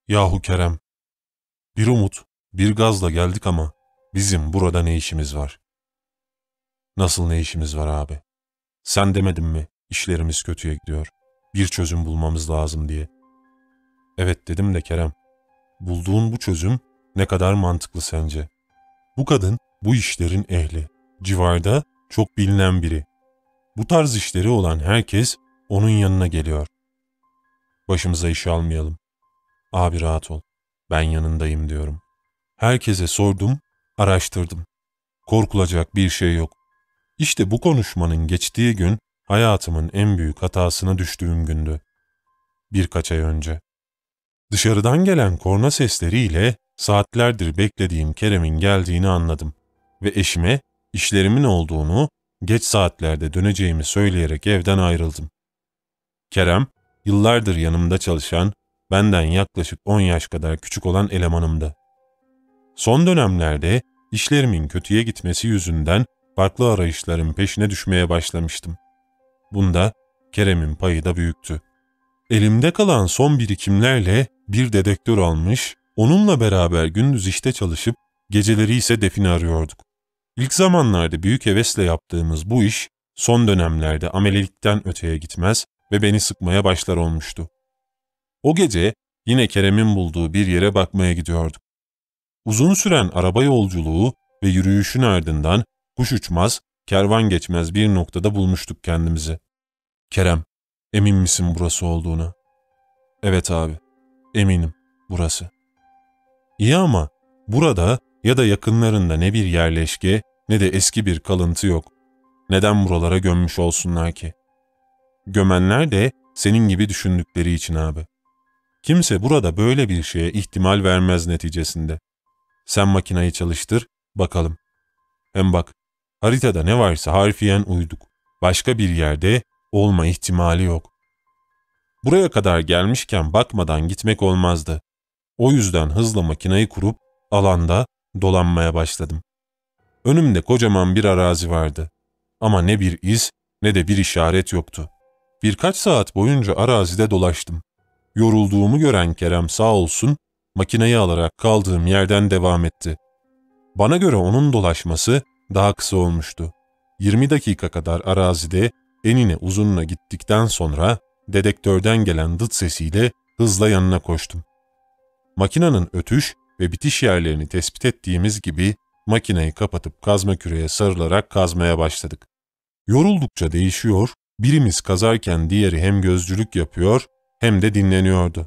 Yahu Kerem, bir umut, bir gazla geldik ama bizim burada ne işimiz var? Nasıl ne işimiz var abi? Sen demedin mi işlerimiz kötüye gidiyor, bir çözüm bulmamız lazım diye? Evet dedim de Kerem, bulduğun bu çözüm ne kadar mantıklı sence? Bu kadın bu işlerin ehli, civarda çok bilinen biri. Bu tarz işleri olan herkes onun yanına geliyor. Başımıza iş almayalım. Abi rahat ol, ben yanındayım diyorum. Herkese sordum, araştırdım. Korkulacak bir şey yok. İşte bu konuşmanın geçtiği gün hayatımın en büyük hatasına düştüğüm gündü. Birkaç ay önce. Dışarıdan gelen korna sesleriyle saatlerdir beklediğim Kerem'in geldiğini anladım. Ve eşime işlerimin olduğunu, geç saatlerde döneceğimi söyleyerek evden ayrıldım. Kerem, yıllardır yanımda çalışan, benden yaklaşık 10 yaş kadar küçük olan elemanımdı. Son dönemlerde işlerimin kötüye gitmesi yüzünden farklı arayışların peşine düşmeye başlamıştım. Bunda Kerem'in payı da büyüktü. Elimde kalan son birikimlerle bir dedektör almış, onunla beraber gündüz işte çalışıp geceleri ise define arıyorduk. İlk zamanlarda büyük hevesle yaptığımız bu iş son dönemlerde amelelikten öteye gitmez ve beni sıkmaya başlar olmuştu. O gece yine Kerem'in bulduğu bir yere bakmaya gidiyorduk. Uzun süren araba yolculuğu ve yürüyüşün ardından kuş uçmaz, kervan geçmez bir noktada bulmuştuk kendimizi. Kerem, emin misin burası olduğuna? Evet abi, eminim burası. İyi ama burada ya da yakınlarında ne bir yerleşke ne de eski bir kalıntı yok. Neden buralara gömmüş olsunlar ki? Gömenler de senin gibi düşündükleri için abi. Kimse burada böyle bir şeye ihtimal vermez neticesinde. Sen makinayı çalıştır, bakalım. Hem bak, haritada ne varsa harfiyen uyduk. Başka bir yerde olma ihtimali yok. Buraya kadar gelmişken bakmadan gitmek olmazdı. O yüzden hızla makinayı kurup alanda dolanmaya başladım. Önümde kocaman bir arazi vardı. Ama ne bir iz ne de bir işaret yoktu. Birkaç saat boyunca arazide dolaştım. Yorulduğumu gören Kerem sağ olsun makineyi alarak kaldığım yerden devam etti. Bana göre onun dolaşması daha kısa olmuştu. 20 dakika kadar arazide enine uzununa gittikten sonra dedektörden gelen dıt sesiyle hızla yanına koştum. Makinenin ötüş ve bitiş yerlerini tespit ettiğimiz gibi makineyi kapatıp kazma küreye sarılarak kazmaya başladık. Yoruldukça değişiyor, birimiz kazarken diğeri hem gözcülük yapıyor hem de dinleniyordu.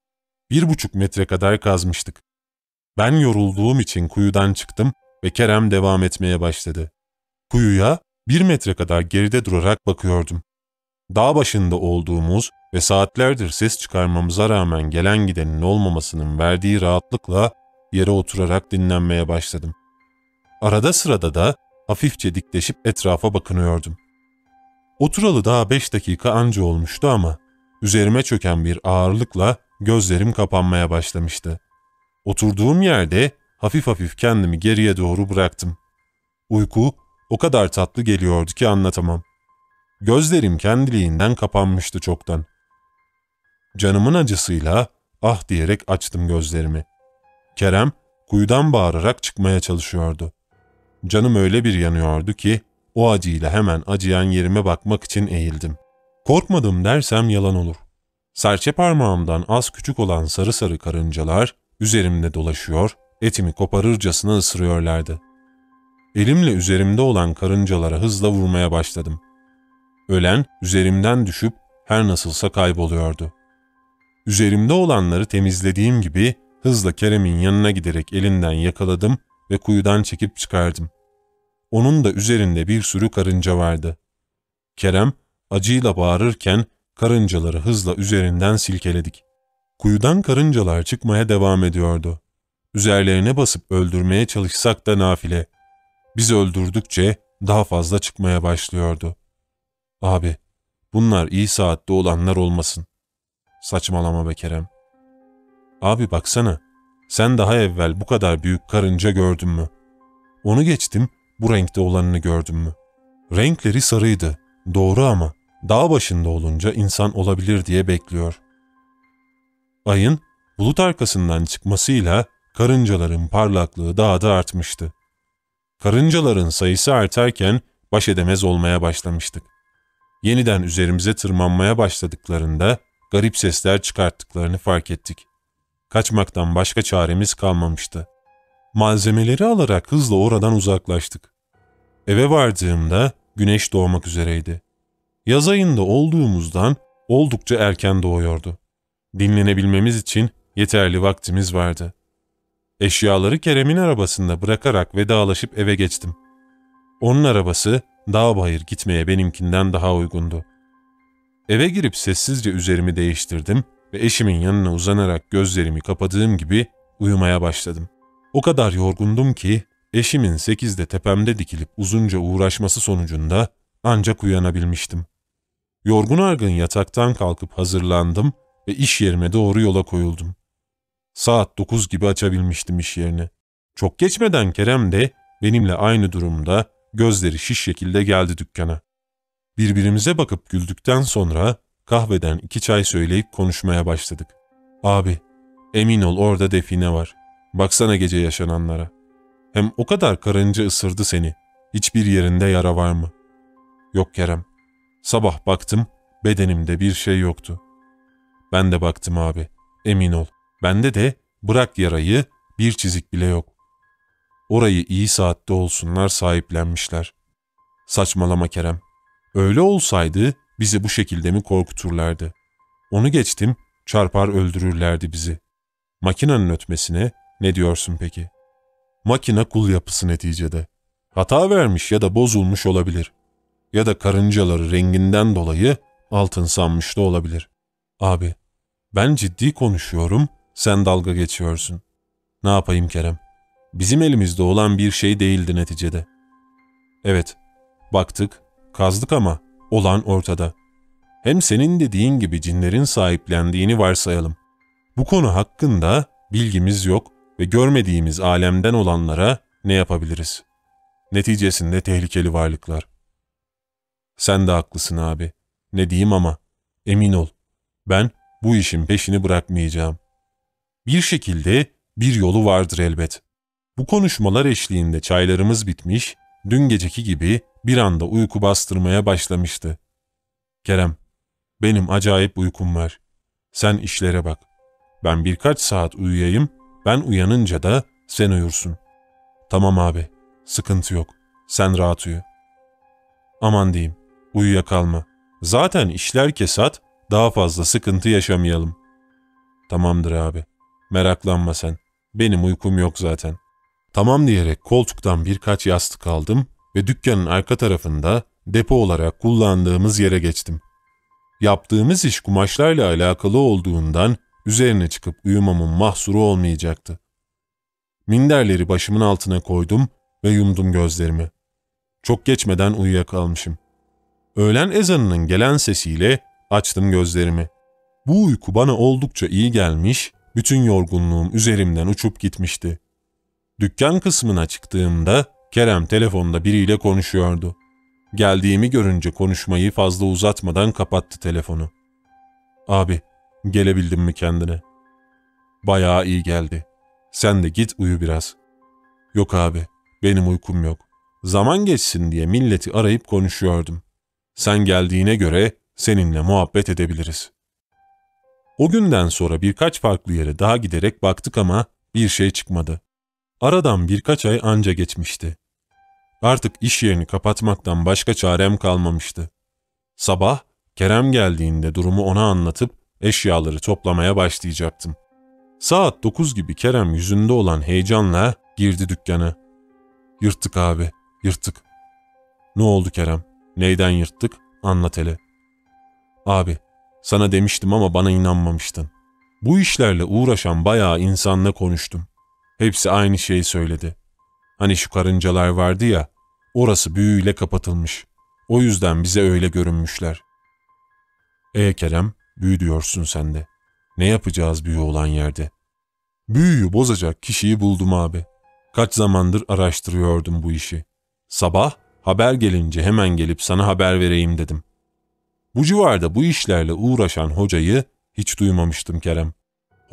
1,5 metre kadar kazmıştık. Ben yorulduğum için kuyudan çıktım ve Kerem devam etmeye başladı. Kuyuya 1 metre kadar geride durarak bakıyordum. Dağ başında olduğumuz ve saatlerdir ses çıkarmamıza rağmen gelen gidenin olmamasının verdiği rahatlıkla yere oturarak dinlenmeye başladım. Arada sırada da hafifçe dikleşip etrafa bakınıyordum. Oturalı daha 5 dakika anca olmuştu ama üzerime çöken bir ağırlıkla gözlerim kapanmaya başlamıştı. Oturduğum yerde hafif hafif kendimi geriye doğru bıraktım. Uyku o kadar tatlı geliyordu ki anlatamam. Gözlerim kendiliğinden kapanmıştı çoktan. Canımın acısıyla ah diyerek açtım gözlerimi. Kerem kuyudan bağırarak çıkmaya çalışıyordu. Canım öyle bir yanıyordu ki o acıyla hemen acıyan yerime bakmak için eğildim. Korkmadım dersem yalan olur. Serçe parmağımdan az küçük olan sarı sarı karıncalar üzerimde dolaşıyor, etimi koparırcasına ısırıyorlardı. Elimle üzerimde olan karıncalara hızla vurmaya başladım. Ölen üzerimden düşüp her nasılsa kayboluyordu. Üzerimde olanları temizlediğim gibi hızla Kerem'in yanına giderek elinden yakaladım ve kuyudan çekip çıkardım. Onun da üzerinde bir sürü karınca vardı. Kerem acıyla bağırırken karıncaları hızla üzerinden silkeledik. Kuyudan karıncalar çıkmaya devam ediyordu. Üzerlerine basıp öldürmeye çalışsak da nafile. Biz öldürdükçe daha fazla çıkmaya başlıyordu. Abi, bunlar iyi saatte olanlar olmasın. Saçmalama be Kerem. Abi baksana, sen daha evvel bu kadar büyük karınca gördün mü? Onu geçtim, bu renkte olanını gördün mü? Renkleri sarıydı, doğru ama dağ başında olunca insan olabilir diye bekliyor. Ayın Bulut arkasından çıkmasıyla karıncaların parlaklığı daha da artmıştı. Karıncaların sayısı artarken baş edemez olmaya başlamıştık. Yeniden üzerimize tırmanmaya başladıklarında garip sesler çıkarttıklarını fark ettik. Kaçmaktan başka çaremiz kalmamıştı. Malzemeleri alarak hızla oradan uzaklaştık. Eve vardığımda güneş doğmak üzereydi. Yaz ayında olduğumuzdan oldukça erken doğuyordu. Dinlenebilmemiz için yeterli vaktimiz vardı. Eşyaları Kerem'in arabasında bırakarak vedalaşıp eve geçtim. Onun arabası dağ bayır gitmeye benimkinden daha uygundu. Eve girip sessizce üzerimi değiştirdim ve eşimin yanına uzanarak gözlerimi kapadığım gibi uyumaya başladım. O kadar yorgundum ki eşimin 8'de tepemde dikilip uzunca uğraşması sonucunda ancak uyanabilmiştim. Yorgun argın yataktan kalkıp hazırlandım ve iş yerime doğru yola koyuldum. Saat 9 gibi açabilmiştim iş yerini. Çok geçmeden Kerem de benimle aynı durumda gözleri şiş şekilde geldi dükkana. Birbirimize bakıp güldükten sonra kahveden 2 çay söyleyip konuşmaya başladık. Abi, emin ol orada define var. Baksana gece yaşananlara. Hem o kadar karınca ısırdı seni. Hiçbir yerinde yara var mı? Yok Kerem. Sabah baktım, bedenimde bir şey yoktu. Ben de baktım abi, emin ol. Bende de bırak yarayı bir çizik bile yok. Orayı iyi saatte olsunlar sahiplenmişler. Saçmalama Kerem. Öyle olsaydı bizi bu şekilde mi korkuturlardı? Onu geçtim, çarpar öldürürlerdi bizi. Makinenin ötmesine ne diyorsun peki? Makine kul yapısı neticede. Hata vermiş ya da bozulmuş olabilir. Ya da karıncaları renginden dolayı altın sanmış da olabilir. Abi, ben ciddi konuşuyorum, sen dalga geçiyorsun. Ne yapayım Kerem? Bizim elimizde olan bir şey değildi neticede. Evet, baktık, kazdık ama olan ortada. Hem senin dediğin gibi cinlerin sahiplendiğini varsayalım. Bu konu hakkında bilgimiz yok ve görmediğimiz alemden olanlara ne yapabiliriz? Neticesinde tehlikeli varlıklar. Sen de haklısın abi. Ne diyeyim ama emin ol, ben bu işin peşini bırakmayacağım. Bir şekilde bir yolu vardır elbet. Bu konuşmalar eşliğinde çaylarımız bitmiş, dün geceki gibi bir anda uyku bastırmaya başlamıştı. Kerem, benim acayip uykum var. Sen işlere bak. Ben birkaç saat uyuyayım, ben uyanınca da sen uyursun. Tamam abi, sıkıntı yok. Sen rahat uyu. Aman diyeyim, uyuyakalma. Zaten işler kesat, daha fazla sıkıntı yaşamayalım. Tamamdır abi, meraklanma sen. Benim uykum yok zaten. Tamam diyerek koltuktan birkaç yastık aldım ve dükkanın arka tarafında depo olarak kullandığımız yere geçtim. Yaptığımız iş kumaşlarla alakalı olduğundan üzerine çıkıp uyumamın mahsuru olmayacaktı. Minderleri başımın altına koydum ve yumdum gözlerimi. Çok geçmeden uyuyakalmışım. Öğlen ezanının gelen sesiyle açtım gözlerimi. Bu uyku bana oldukça iyi gelmiş, bütün yorgunluğum üzerimden uçup gitmişti. Dükkan kısmına çıktığımda Kerem telefonda biriyle konuşuyordu. Geldiğimi görünce konuşmayı fazla uzatmadan kapattı telefonu. Abi, gelebildin mi kendine? Bayağı iyi geldi. Sen de git uyu biraz. Yok abi, benim uykum yok. Zaman geçsin diye milleti arayıp konuşuyordum. Sen geldiğine göre seninle muhabbet edebiliriz. O günden sonra birkaç farklı yere daha giderek baktık ama bir şey çıkmadı. Aradan birkaç ay anca geçmişti. Artık iş yerini kapatmaktan başka çarem kalmamıştı. Sabah Kerem geldiğinde durumu ona anlatıp eşyaları toplamaya başlayacaktım. Saat 9 gibi Kerem yüzünde olan heyecanla girdi dükkana. Yırttık abi, yırttık. Ne oldu Kerem? Neyden yırttık? Anlat hele. Abi, sana demiştim ama bana inanmamıştın. Bu işlerle uğraşan bayağı insanla konuştum. Hepsi aynı şeyi söyledi. Hani şu karıncalar vardı ya, orası büyüyle kapatılmış. O yüzden bize öyle görünmüşler. Kerem, büyü diyorsun sen de. Ne yapacağız büyü olan yerde? Büyüyü bozacak kişiyi buldum abi. Kaç zamandır araştırıyordum bu işi. Sabah haber gelince hemen gelip sana haber vereyim dedim. Bu civarda bu işlerle uğraşan hocayı hiç duymamıştım Kerem.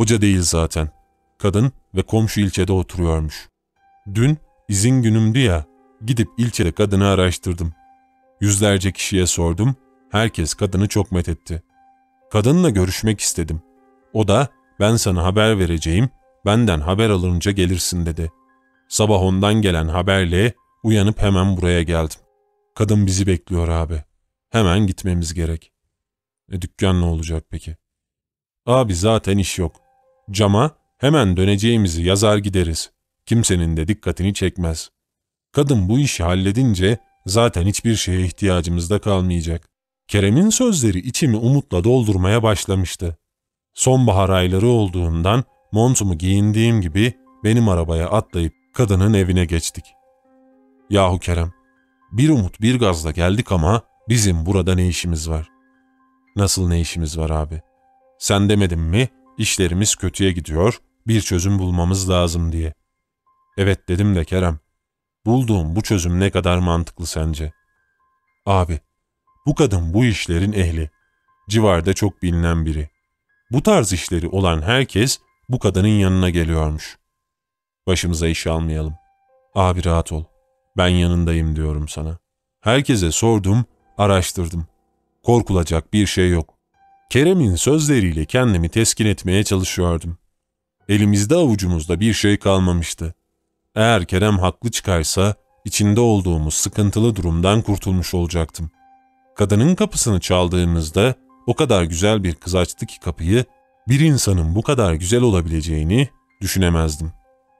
Hoca değil zaten. Kadın ve komşu ilçede oturuyormuş. Dün izin günümdü ya, gidip ilçede kadını araştırdım. Yüzlerce kişiye sordum, herkes kadını çok methetti. Kadınla görüşmek istedim. O da ben sana haber vereceğim, benden haber alınca gelirsin dedi. Sabah ondan gelen haberle uyanıp hemen buraya geldim. Kadın bizi bekliyor abi. Hemen gitmemiz gerek. Dükkan ne olacak peki? Abi zaten iş yok. Cama hemen döneceğimizi yazar gideriz. Kimsenin de dikkatini çekmez. Kadın bu işi halledince zaten hiçbir şeye ihtiyacımız da kalmayacak. Kerem'in sözleri içimi umutla doldurmaya başlamıştı. Sonbahar ayları olduğundan montumu giyindiğim gibi benim arabaya atlayıp kadının evine geçtik. Yahu Kerem, bir umut bir gazla geldik ama bizim burada ne işimiz var? Nasıl ne işimiz var abi? Sen demedin mi işlerimiz kötüye gidiyor, bir çözüm bulmamız lazım diye. Evet dedim de Kerem, bulduğum bu çözüm ne kadar mantıklı sence? Abi, bu kadın bu işlerin ehli. Civarda çok bilinen biri. Bu tarz işleri olan herkes bu kadının yanına geliyormuş. Başımıza iş almayalım. Abi rahat ol. Ben yanındayım diyorum sana. Herkese sordum, araştırdım. Korkulacak bir şey yok. Kerem'in sözleriyle kendimi teskin etmeye çalışıyordum. Elimizde avucumuzda bir şey kalmamıştı. Eğer Kerem haklı çıkarsa içinde olduğumuz sıkıntılı durumdan kurtulmuş olacaktım. Kadının kapısını çaldığımızda o kadar güzel bir kız açtı ki kapıyı, bir insanın bu kadar güzel olabileceğini düşünemezdim.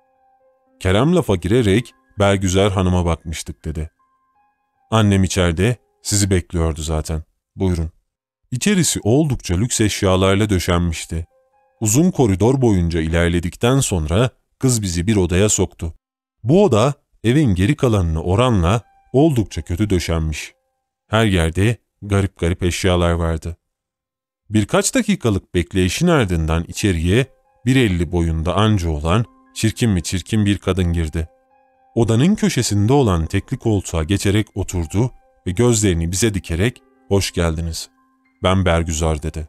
Kerem lafa girerek Bergüzar Hanım'a bakmıştık dedi. Annem içeride, sizi bekliyordu zaten. Buyurun. İçerisi oldukça lüks eşyalarla döşenmişti. Uzun koridor boyunca ilerledikten sonra kız bizi bir odaya soktu. Bu oda evin geri kalanına oranla oldukça kötü döşenmiş. Her yerde garip garip eşyalar vardı. Birkaç dakikalık bekleyişin ardından içeriye 1.50 boyunda anca olan çirkin mi çirkin bir kadın girdi. Odanın köşesinde olan tekli koltuğa geçerek oturdu ve gözlerini bize dikerek "Hoş geldiniz. Ben Bergüzar" dedi.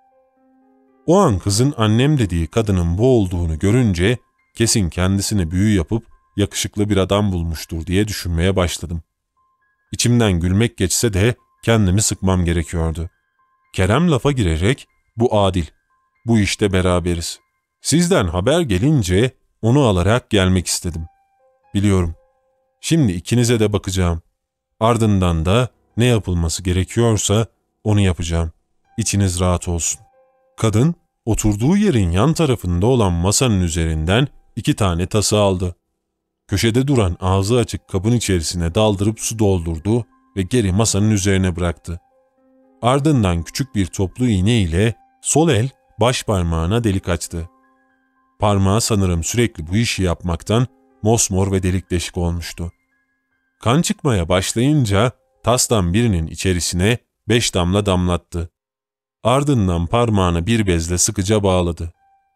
O an kızın annem dediği kadının bu olduğunu görünce kesin kendisine büyü yapıp yakışıklı bir adam bulmuştur diye düşünmeye başladım. İçimden gülmek geçse de kendimi sıkmam gerekiyordu. Kerem lafa girerek "Bu adil. Bu işte beraberiz. Sizden haber gelince onu alarak gelmek istedim. Biliyorum. Şimdi ikinize de bakacağım. Ardından da ne yapılması gerekiyorsa onu yapacağım. İçiniz rahat olsun." Kadın oturduğu yerin yan tarafında olan masanın üzerinden 2 tane tası aldı. Köşede duran ağzı açık kabın içerisine daldırıp su doldurdu ve geri masanın üzerine bıraktı. Ardından küçük bir toplu iğne ile sol el baş parmağına delik açtı. Parmağı sanırım sürekli bu işi yapmaktan mosmor ve delik deşik olmuştu. Kan çıkmaya başlayınca tastan birinin içerisine 5 damla damlattı. Ardından parmağını bir bezle sıkıca bağladı.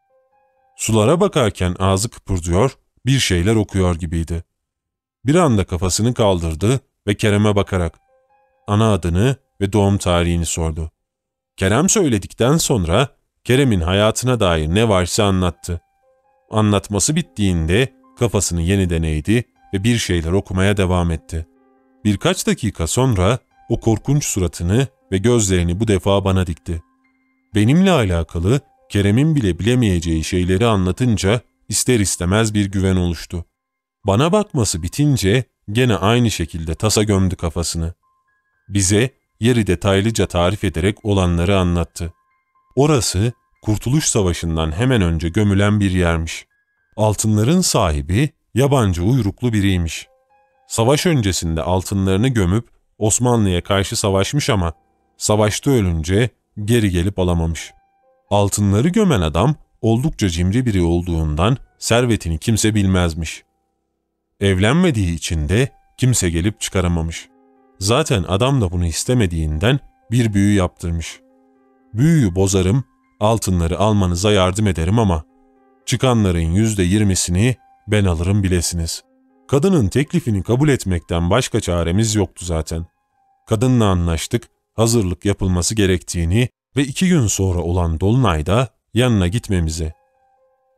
Sulara bakarken ağzı kıpırdıyor, bir şeyler okuyor gibiydi. Bir anda kafasını kaldırdı ve Kerem'e bakarak ana adını ve doğum tarihini sordu. Kerem söyledikten sonra Kerem'in hayatına dair ne varsa anlattı. Anlatması bittiğinde kafasını yeniden eğdi ve bir şeyler okumaya devam etti. Birkaç dakika sonra o korkunç suratını ve gözlerini bu defa bana dikti. Benimle alakalı Kerem'in bile bilemeyeceği şeyleri anlatınca ister istemez bir güven oluştu. Bana bakması bitince gene aynı şekilde tasa gömdü kafasını. Bize yeri detaylıca tarif ederek olanları anlattı. Orası Kurtuluş Savaşı'ndan hemen önce gömülen bir yermiş. Altınların sahibi yabancı uyruklu biriymiş. Savaş öncesinde altınlarını gömüp Osmanlı'ya karşı savaşmış ama savaşta ölünce geri gelip alamamış. Altınları gömen adam oldukça cimri biri olduğundan servetini kimse bilmezmiş. Evlenmediği için de kimse gelip çıkaramamış. Zaten adam da bunu istemediğinden bir büyü yaptırmış. Büyüyü bozarım, altınları almanıza yardım ederim ama çıkanların %20'sini ben alırım bilesiniz. Kadının teklifini kabul etmekten başka çaremiz yoktu zaten. Kadınla anlaştık, hazırlık yapılması gerektiğini ve 2 gün sonra olan Dolunay'da yanına gitmemizi,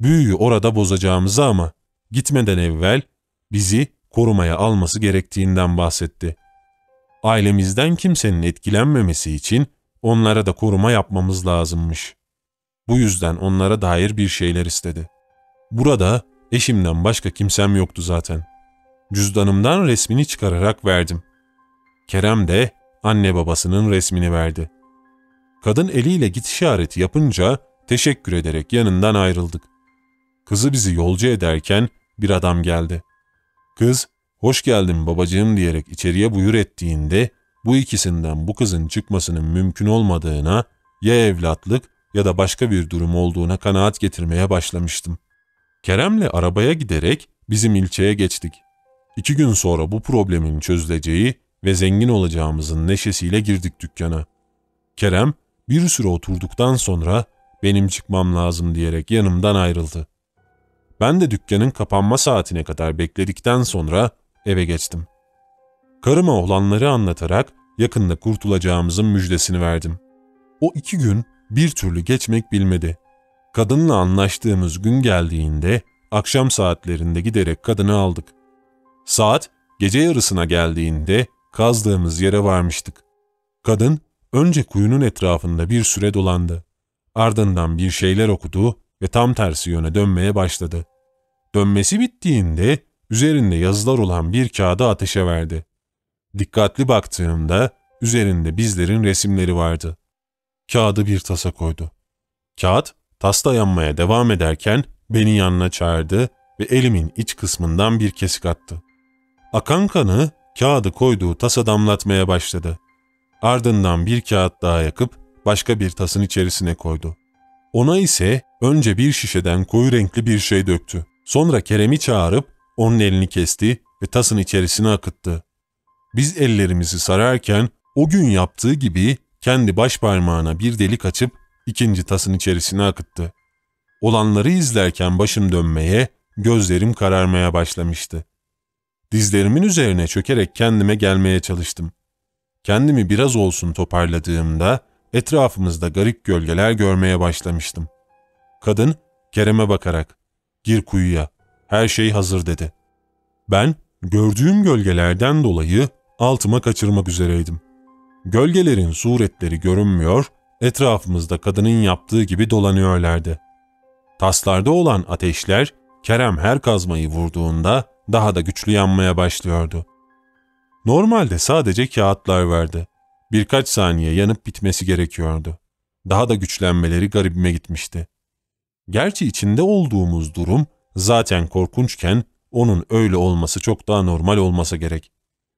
Büyüyü orada bozacağımızı ama gitmeden evvel bizi korumaya alması gerektiğinden bahsetti. Ailemizden kimsenin etkilenmemesi için onlara da koruma yapmamız lazımmış. Bu yüzden onlara dair bir şeyler istedi. Burada eşimden başka kimsem yoktu zaten. Cüzdanımdan resmini çıkararak verdim. Kerem de anne babasının resmini verdi. Kadın eliyle git işareti yapınca teşekkür ederek yanından ayrıldık. Kızı bizi yolcu ederken bir adam geldi. Kız, hoş geldin babacığım diyerek içeriye buyur ettiğinde bu ikisinden bu kızın çıkmasının mümkün olmadığına, ya evlatlık ya da başka bir durum olduğuna kanaat getirmeye başlamıştım. Kerem'le arabaya giderek bizim ilçeye geçtik. 2 gün sonra bu problemin çözüleceği ve zengin olacağımızın neşesiyle girdik dükkana. Kerem bir süre oturduktan sonra benim çıkmam lazım diyerek yanımdan ayrıldı. Ben de dükkanın kapanma saatine kadar bekledikten sonra eve geçtim. Karıma olanları anlatarak yakında kurtulacağımızın müjdesini verdim. O 2 gün bir türlü geçmek bilmedi. Kadınla anlaştığımız gün geldiğinde akşam saatlerinde giderek kadını aldık. Saat gece yarısına geldiğinde kazdığımız yere varmıştık. Kadın önce kuyunun etrafında bir süre dolandı. Ardından bir şeyler okudu ve tam tersi yöne dönmeye başladı. Dönmesi bittiğinde üzerinde yazılar olan bir kağıdı ateşe verdi. Dikkatli baktığımda üzerinde bizlerin resimleri vardı. Kağıdı bir tasa koydu. Kağıt tasta yanmaya devam ederken beni yanına çağırdı ve elimin iç kısmından bir kesik attı. Akan kanı kağıdı koyduğu tasa damlatmaya başladı. Ardından bir kağıt daha yakıp başka bir tasın içerisine koydu. Ona ise önce bir şişeden koyu renkli bir şey döktü. Sonra Kerem'i çağırıp onun elini kesti ve tasın içerisine akıttı. Biz ellerimizi sararken o gün yaptığı gibi kendi baş parmağına bir delik açıp ikinci tasın içerisine akıttı. Olanları izlerken başım dönmeye, gözlerim kararmaya başlamıştı. Dizlerimin üzerine çökerek kendime gelmeye çalıştım. Kendimi biraz olsun toparladığımda etrafımızda garip gölgeler görmeye başlamıştım. Kadın Kerem'e bakarak "Gir kuyuya, her şey hazır" dedi. Ben gördüğüm gölgelerden dolayı altıma kaçırmak üzereydim. Gölgelerin suretleri görünmüyor, etrafımızda kadının yaptığı gibi dolanıyorlardı. Taslarda olan ateşler Kerem her kazmayı vurduğunda daha da güçlü yanmaya başlıyordu. Normalde sadece kağıtlar vardı. Birkaç saniye yanıp bitmesi gerekiyordu. Daha da güçlenmeleri garibime gitmişti. Gerçi içinde olduğumuz durum zaten korkunçken onun öyle olması çok daha normal olmasa gerek.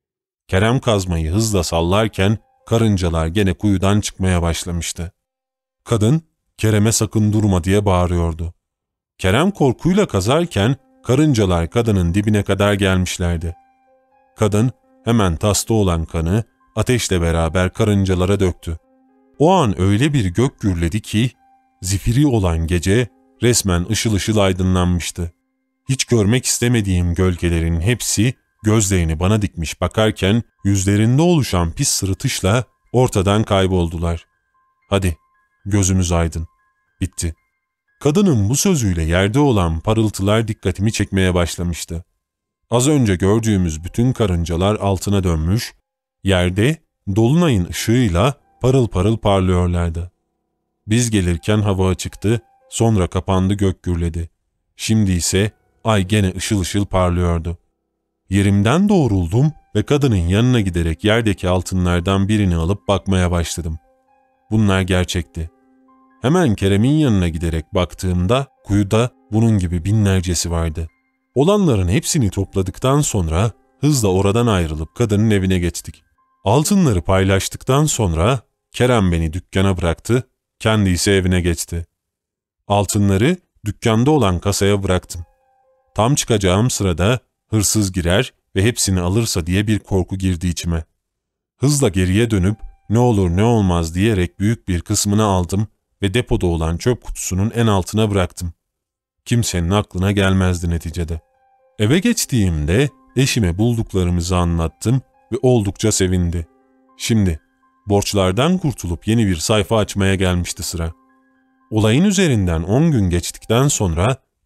Kerem kazmayı hızla sallarken karıncalar gene kuyudan çıkmaya başlamıştı. Kadın Kerem'e sakın durma diye bağırıyordu. Kerem korkuyla kazarken karıncalar kadının dibine kadar gelmişlerdi. Kadın hemen tasta olan kanı ateşle beraber karıncalara döktü. O an öyle bir gök gürledi ki zifiri olan gece resmen ışıl ışıl aydınlanmıştı. Hiç görmek istemediğim gölgelerin hepsi gözlerini bana dikmiş bakarken yüzlerinde oluşan pis sırıtışla ortadan kayboldular. Hadi gözümüz aydın. Bitti. Kadının bu sözüyle yerde olan parıltılar dikkatimi çekmeye başlamıştı. Az önce gördüğümüz bütün karıncalar altına dönmüş, yerde dolunayın ışığıyla parıl parıl parlıyorlardı. Biz gelirken hava açıktı, sonra kapandı, gök gürledi. Şimdi ise ay gene ışıl ışıl parlıyordu. Yerimden doğruldum ve kadının yanına giderek yerdeki altınlardan birini alıp bakmaya başladım. Bunlar gerçekti. Hemen Kerem'in yanına giderek baktığımda kuyuda bunun gibi binlercesi vardı. Olanların hepsini topladıktan sonra hızla oradan ayrılıp kadının evine geçtik. Altınları paylaştıktan sonra Kerem beni dükkana bıraktı, kendi ise evine geçti. Altınları dükkanda olan kasaya bıraktım. Tam çıkacağım sırada hırsız girer ve hepsini alırsa diye bir korku girdi içime. Hızla geriye dönüp ne olur ne olmaz diyerek büyük bir kısmını aldım ve depoda olan çöp kutusunun en altına bıraktım. Kimsenin aklına gelmezdi neticede. Eve geçtiğimde eşime bulduklarımızı anlattım ve oldukça sevindi. Şimdi borçlardan kurtulup yeni bir sayfa açmaya gelmişti sıra. Olayın üzerinden 10 gün geçtikten sonra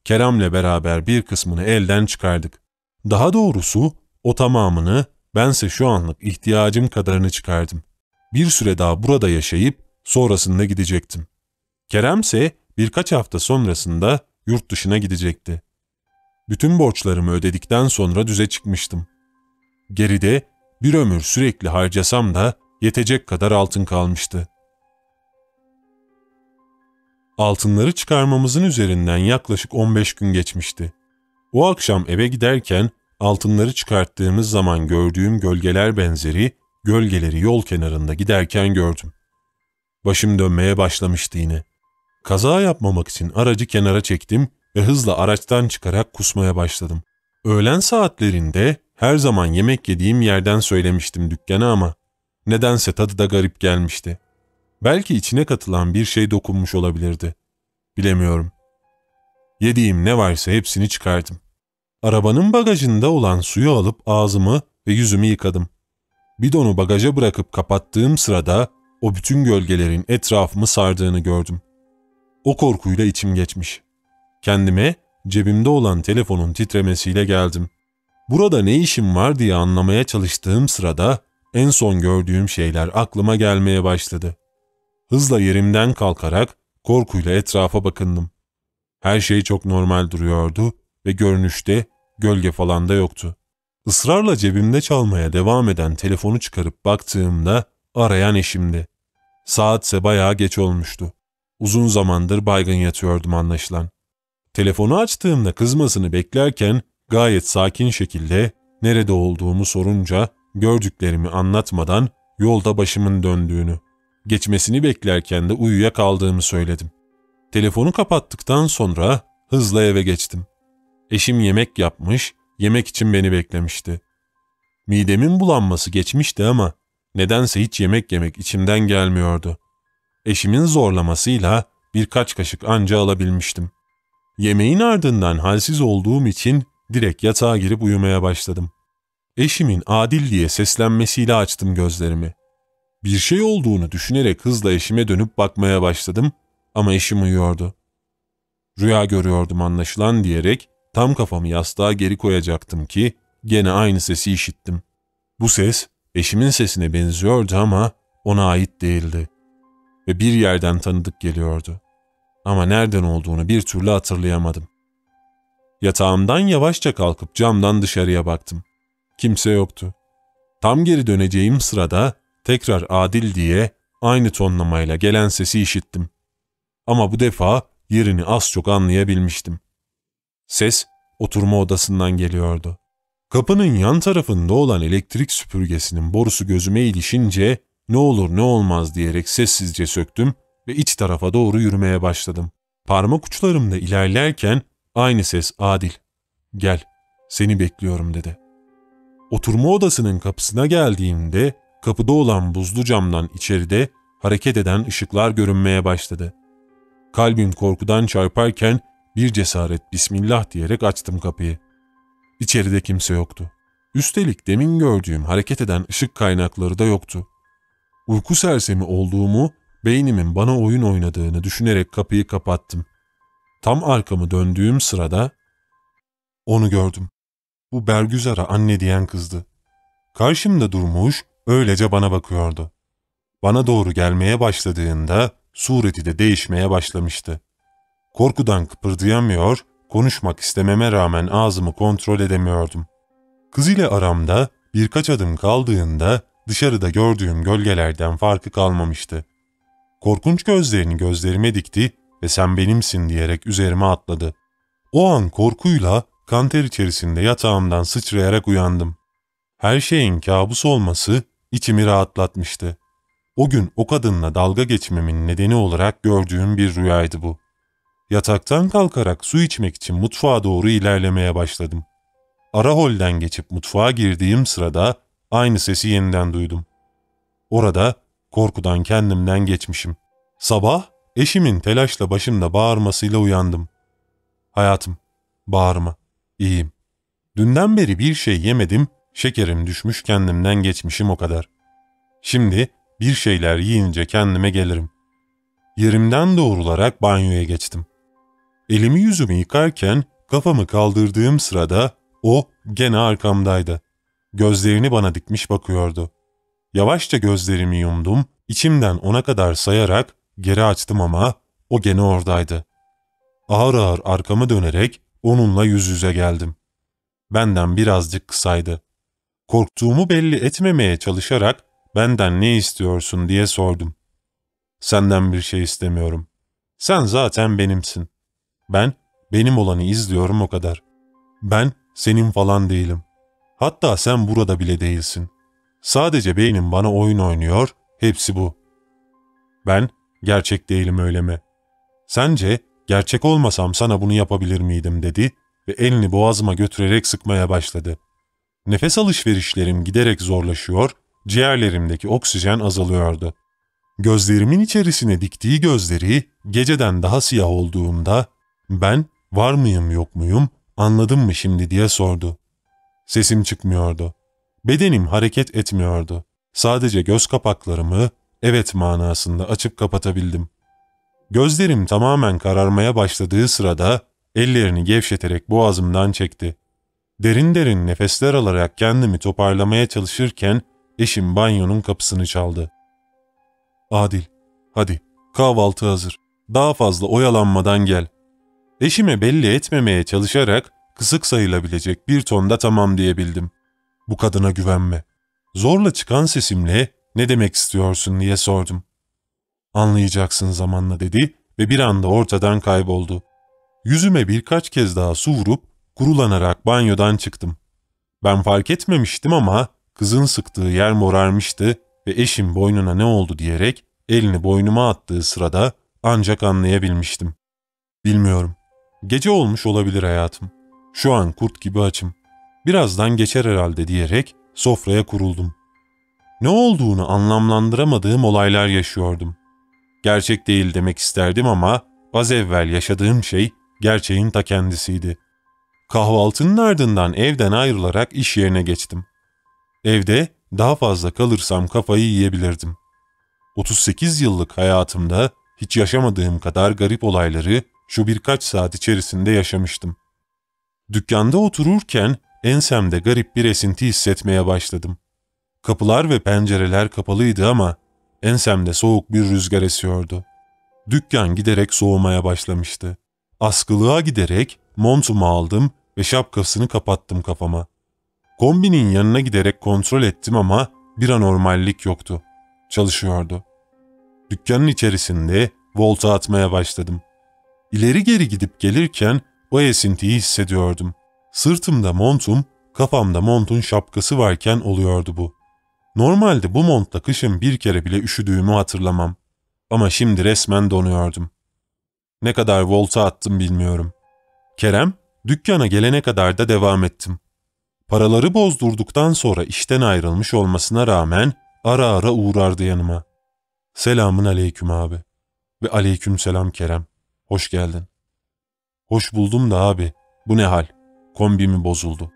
Kerem'le beraber bir kısmını elden çıkardık. Daha doğrusu o tamamını, bense şu anlık ihtiyacım kadarını çıkardım. Bir süre daha burada yaşayıp sonrasında gidecektim. Kerem'se birkaç hafta sonrasında yurt dışına gidecekti. Bütün borçlarımı ödedikten sonra düze çıkmıştım. Geride bir ömür sürekli harcasam da yetecek kadar altın kalmıştı. Altınları çıkarmamızın üzerinden yaklaşık 15 gün geçmişti. O akşam eve giderken altınları çıkarttığımız zaman gördüğüm gölgeler benzeri gölgeleri yol kenarında giderken gördüm. Başım dönmeye başlamıştı yine. Kaza yapmamak için aracı kenara çektim ve hızla araçtan çıkarak kusmaya başladım. Öğlen saatlerinde her zaman yemek yediğim yerden söylemiştim dükkana ama nedense tadı da garip gelmişti. Belki içine katılan bir şey dokunmuş olabilirdi. Bilemiyorum. Yediğim ne varsa hepsini çıkardım. Arabanın bagajında olan suyu alıp ağzımı ve yüzümü yıkadım. Bidonu bagaja bırakıp kapattığım sırada o bütün gölgelerin etrafımı sardığını gördüm. O korkuyla içim geçmiş. Kendime cebimde olan telefonun titremesiyle geldim. Burada ne işim var diye anlamaya çalıştığım sırada en son gördüğüm şeyler aklıma gelmeye başladı. Hızla yerimden kalkarak korkuyla etrafa bakındım. Her şey çok normal duruyordu ve görünüşte gölge falan da yoktu. Israrla cebimde çalmaya devam eden telefonu çıkarıp baktığımda arayan eşimdi. Saatse bayağı geç olmuştu. Uzun zamandır baygın yatıyordum anlaşılan. Telefonu açtığımda kızmasını beklerken gayet sakin şekilde nerede olduğumu sorunca gördüklerimi anlatmadan yolda başımın döndüğünü, geçmesini beklerken de uyuyakaldığımı söyledim. Telefonu kapattıktan sonra hızla eve geçtim. Eşim yemek yapmış, yemek için beni beklemişti. Midemin bulanması geçmişti ama nedense hiç yemek yemek içimden gelmiyordu. Eşimin zorlamasıyla birkaç kaşık anca alabilmiştim. Yemeğin ardından halsiz olduğum için direkt yatağa girip uyumaya başladım. Eşimin Adil diye seslenmesiyle açtım gözlerimi. Bir şey olduğunu düşünerek hızla eşime dönüp bakmaya başladım ama eşim uyuyordu. Rüya görüyordum anlaşılan diyerek tam kafamı yastığa geri koyacaktım ki gene aynı sesi işittim. Bu ses eşimin sesine benziyordu ama ona ait değildi. Ve bir yerden tanıdık geliyordu. Ama nereden olduğunu bir türlü hatırlayamadım. Yatağımdan yavaşça kalkıp camdan dışarıya baktım. Kimse yoktu. Tam geri döneceğim sırada tekrar Adil diye aynı tonlamayla gelen sesi işittim. Ama bu defa yerini az çok anlayabilmiştim. Ses oturma odasından geliyordu. Kapının yan tarafında olan elektrik süpürgesinin borusu gözüme ilişince ne olur ne olmaz diyerek sessizce söktüm ve iç tarafa doğru yürümeye başladım. Parmak uçlarımda ilerlerken aynı ses Adil, gel seni bekliyorum dedi. Oturma odasının kapısına geldiğimde kapıda olan buzlu camdan içeride hareket eden ışıklar görünmeye başladı. Kalbim korkudan çarparken bir cesaret Bismillah diyerek açtım kapıyı. İçeride kimse yoktu. Üstelik demin gördüğüm hareket eden ışık kaynakları da yoktu. Uyku sersemi olduğumu, beynimin bana oyun oynadığını düşünerek kapıyı kapattım. Tam arkamı döndüğüm sırada onu gördüm. Bu Bergüzar'a anne diyen kızdı. Karşımda durmuş, öylece bana bakıyordu. Bana doğru gelmeye başladığında sureti de değişmeye başlamıştı. Korkudan kıpırdayamıyor, konuşmak istememe rağmen ağzımı kontrol edemiyordum. Kız ile aramda birkaç adım kaldığında dışarıda gördüğüm gölgelerden farkı kalmamıştı. Korkunç gözlerini gözlerime dikti ve sen benimsin diyerek üzerime atladı. O an korkuyla kanter içerisinde yatağımdan sıçrayarak uyandım. Her şeyin kabus olması içimi rahatlatmıştı. O gün o kadınla dalga geçmemin nedeni olarak gördüğüm bir rüyaydı bu. Yataktan kalkarak su içmek için mutfağa doğru ilerlemeye başladım. Ara holden geçip mutfağa girdiğim sırada aynı sesi yeniden duydum. Orada korkudan kendimden geçmişim. Sabah eşimin telaşla başımda bağırmasıyla uyandım. Hayatım, bağırma, iyiyim. Dünden beri bir şey yemedim, şekerim düşmüş kendimden geçmişim o kadar. Şimdi bir şeyler yiyince kendime gelirim. Yerimden doğrularak banyoya geçtim. Elimi yüzümü yıkarken kafamı kaldırdığım sırada o gene arkamdaydı. Gözlerini bana dikmiş bakıyordu. Yavaşça gözlerimi yumdum, içimden 10'a kadar sayarak geri açtım ama o gene oradaydı. Ağır ağır arkamı dönerek onunla yüz yüze geldim. Benden birazcık kısaydı. Korktuğumu belli etmemeye çalışarak benden ne istiyorsun diye sordum. Senden bir şey istemiyorum. Sen zaten benimsin. Ben benim olanı izliyorum o kadar. Ben senin falan değilim. Hatta sen burada bile değilsin. Sadece beynim bana oyun oynuyor, hepsi bu. Ben gerçek değilim öyle mi? Sence gerçek olmasam sana bunu yapabilir miydim dedi ve elini boğazıma götürerek sıkmaya başladı. Nefes alışverişlerim giderek zorlaşıyor, ciğerlerimdeki oksijen azalıyordu. Gözlerimin içerisine diktiği gözleri geceden daha siyah olduğunda ben var mıyım yok muyum anladın mı şimdi diye sordu. Sesim çıkmıyordu. Bedenim hareket etmiyordu. Sadece göz kapaklarımı evet manasında açıp kapatabildim. Gözlerim tamamen kararmaya başladığı sırada ellerini gevşeterek boğazımdan çekti. Derin derin nefesler alarak kendimi toparlamaya çalışırken eşim banyonun kapısını çaldı. Adil, hadi kahvaltı hazır. Daha fazla oyalanmadan gel. Eşime belli etmemeye çalışarak kısık sayılabilecek bir tonda tamam diyebildim. Bu kadına güvenme. Zorla çıkan sesimle ne demek istiyorsun diye sordum. Anlayacaksın zamanla dedi ve bir anda ortadan kayboldu. Yüzüme birkaç kez daha su vurup kurulanarak banyodan çıktım. Ben fark etmemiştim ama kızın sıktığı yer morarmıştı ve eşim boynuna ne oldu diyerek elini boynuma attığı sırada ancak anlayabilmiştim. Bilmiyorum. Gece olmuş olabilir hayatım. Şu an kurt gibi açım. Birazdan geçer herhalde diyerek sofraya kuruldum. Ne olduğunu anlamlandıramadığım olaylar yaşıyordum. Gerçek değil demek isterdim ama az evvel yaşadığım şey gerçeğin ta kendisiydi. Kahvaltının ardından evden ayrılarak iş yerine geçtim. Evde daha fazla kalırsam kafayı yiyebilirdim. 38 yıllık hayatımda hiç yaşamadığım kadar garip olayları şu birkaç saat içerisinde yaşamıştım. Dükkanda otururken ensemde garip bir esinti hissetmeye başladım. Kapılar ve pencereler kapalıydı ama ensemde soğuk bir rüzgar esiyordu. Dükkan giderek soğumaya başlamıştı. Askılığa giderek montumu aldım ve şapkasını kapattım kafama. Kombinin yanına giderek kontrol ettim ama bir anormallik yoktu. Çalışıyordu. Dükkanın içerisinde volta atmaya başladım. İleri geri gidip gelirken o esintiyi hissediyordum. Sırtımda montum, kafamda montun şapkası varken oluyordu bu. Normalde bu montla kışın bir kere bile üşüdüğümü hatırlamam. Ama şimdi resmen donuyordum. Ne kadar volta attım bilmiyorum. Kerem, dükkana gelene kadar da devam ettim. Paraları bozdurduktan sonra işten ayrılmış olmasına rağmen ara ara uğrardı yanıma. Selamun aleyküm abi. Ve aleyküm selam Kerem. Hoş geldin. Hoş buldum da abi. Bu ne hal? Kombi mi bozuldu?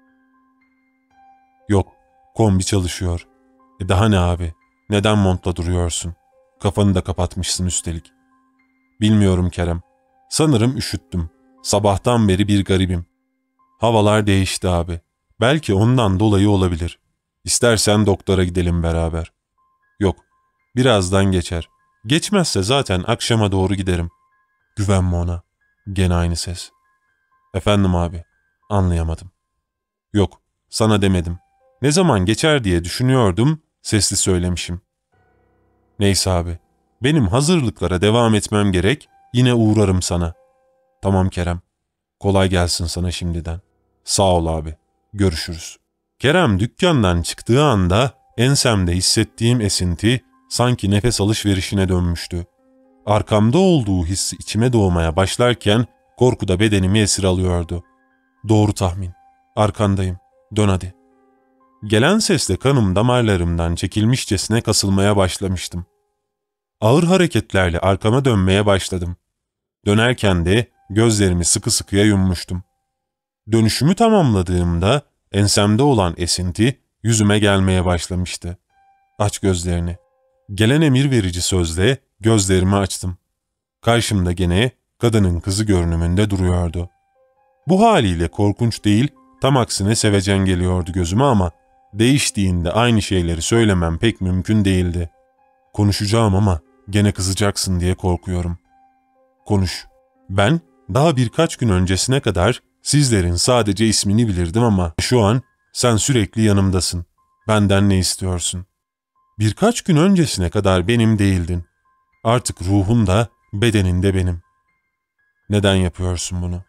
Yok, kombi çalışıyor. Daha ne abi? Neden montla duruyorsun? Kafanı da kapatmışsın üstelik. Bilmiyorum Kerem. Sanırım üşüttüm. Sabahtan beri bir garibim. Havalar değişti abi. Belki ondan dolayı olabilir. İstersen doktora gidelim beraber. Yok, birazdan geçer. Geçmezse zaten akşama doğru giderim. Güvenme ona. Gene aynı ses. Efendim abi, anlayamadım. Yok, sana demedim. Ne zaman geçer diye düşünüyordum, sesli söylemişim. Neyse abi, benim hazırlıklara devam etmem gerek, yine uğrarım sana. Tamam Kerem, kolay gelsin sana şimdiden. Sağ ol abi, görüşürüz. Kerem dükkandan çıktığı anda ensemde hissettiğim esinti sanki nefes alışverişine dönmüştü. Arkamda olduğu hissi içime doğmaya başlarken korku da bedenimi esir alıyordu. Doğru tahmin. Arkandayım. Dön hadi. Gelen sesle kanım damarlarımdan çekilmişçesine kasılmaya başlamıştım. Ağır hareketlerle arkama dönmeye başladım. Dönerken de gözlerimi sıkı sıkıya yummuştum. Dönüşümü tamamladığımda ensemde olan esinti yüzüme gelmeye başlamıştı. Aç gözlerini. Gelen emir verici sözle gözlerimi açtım. Karşımda gene kadının kızı görünümünde duruyordu. Bu haliyle korkunç değil, tam aksine sevecen geliyordu gözüme ama değiştiğinde aynı şeyleri söylemem pek mümkün değildi. Konuşacağım ama gene kızacaksın diye korkuyorum. Konuş. Ben daha birkaç gün öncesine kadar sizlerin sadece ismini bilirdim ama şu an sen sürekli yanımdasın. Benden ne istiyorsun? Birkaç gün öncesine kadar benim değildin. Artık ruhun da bedenin de benim. Neden yapıyorsun bunu?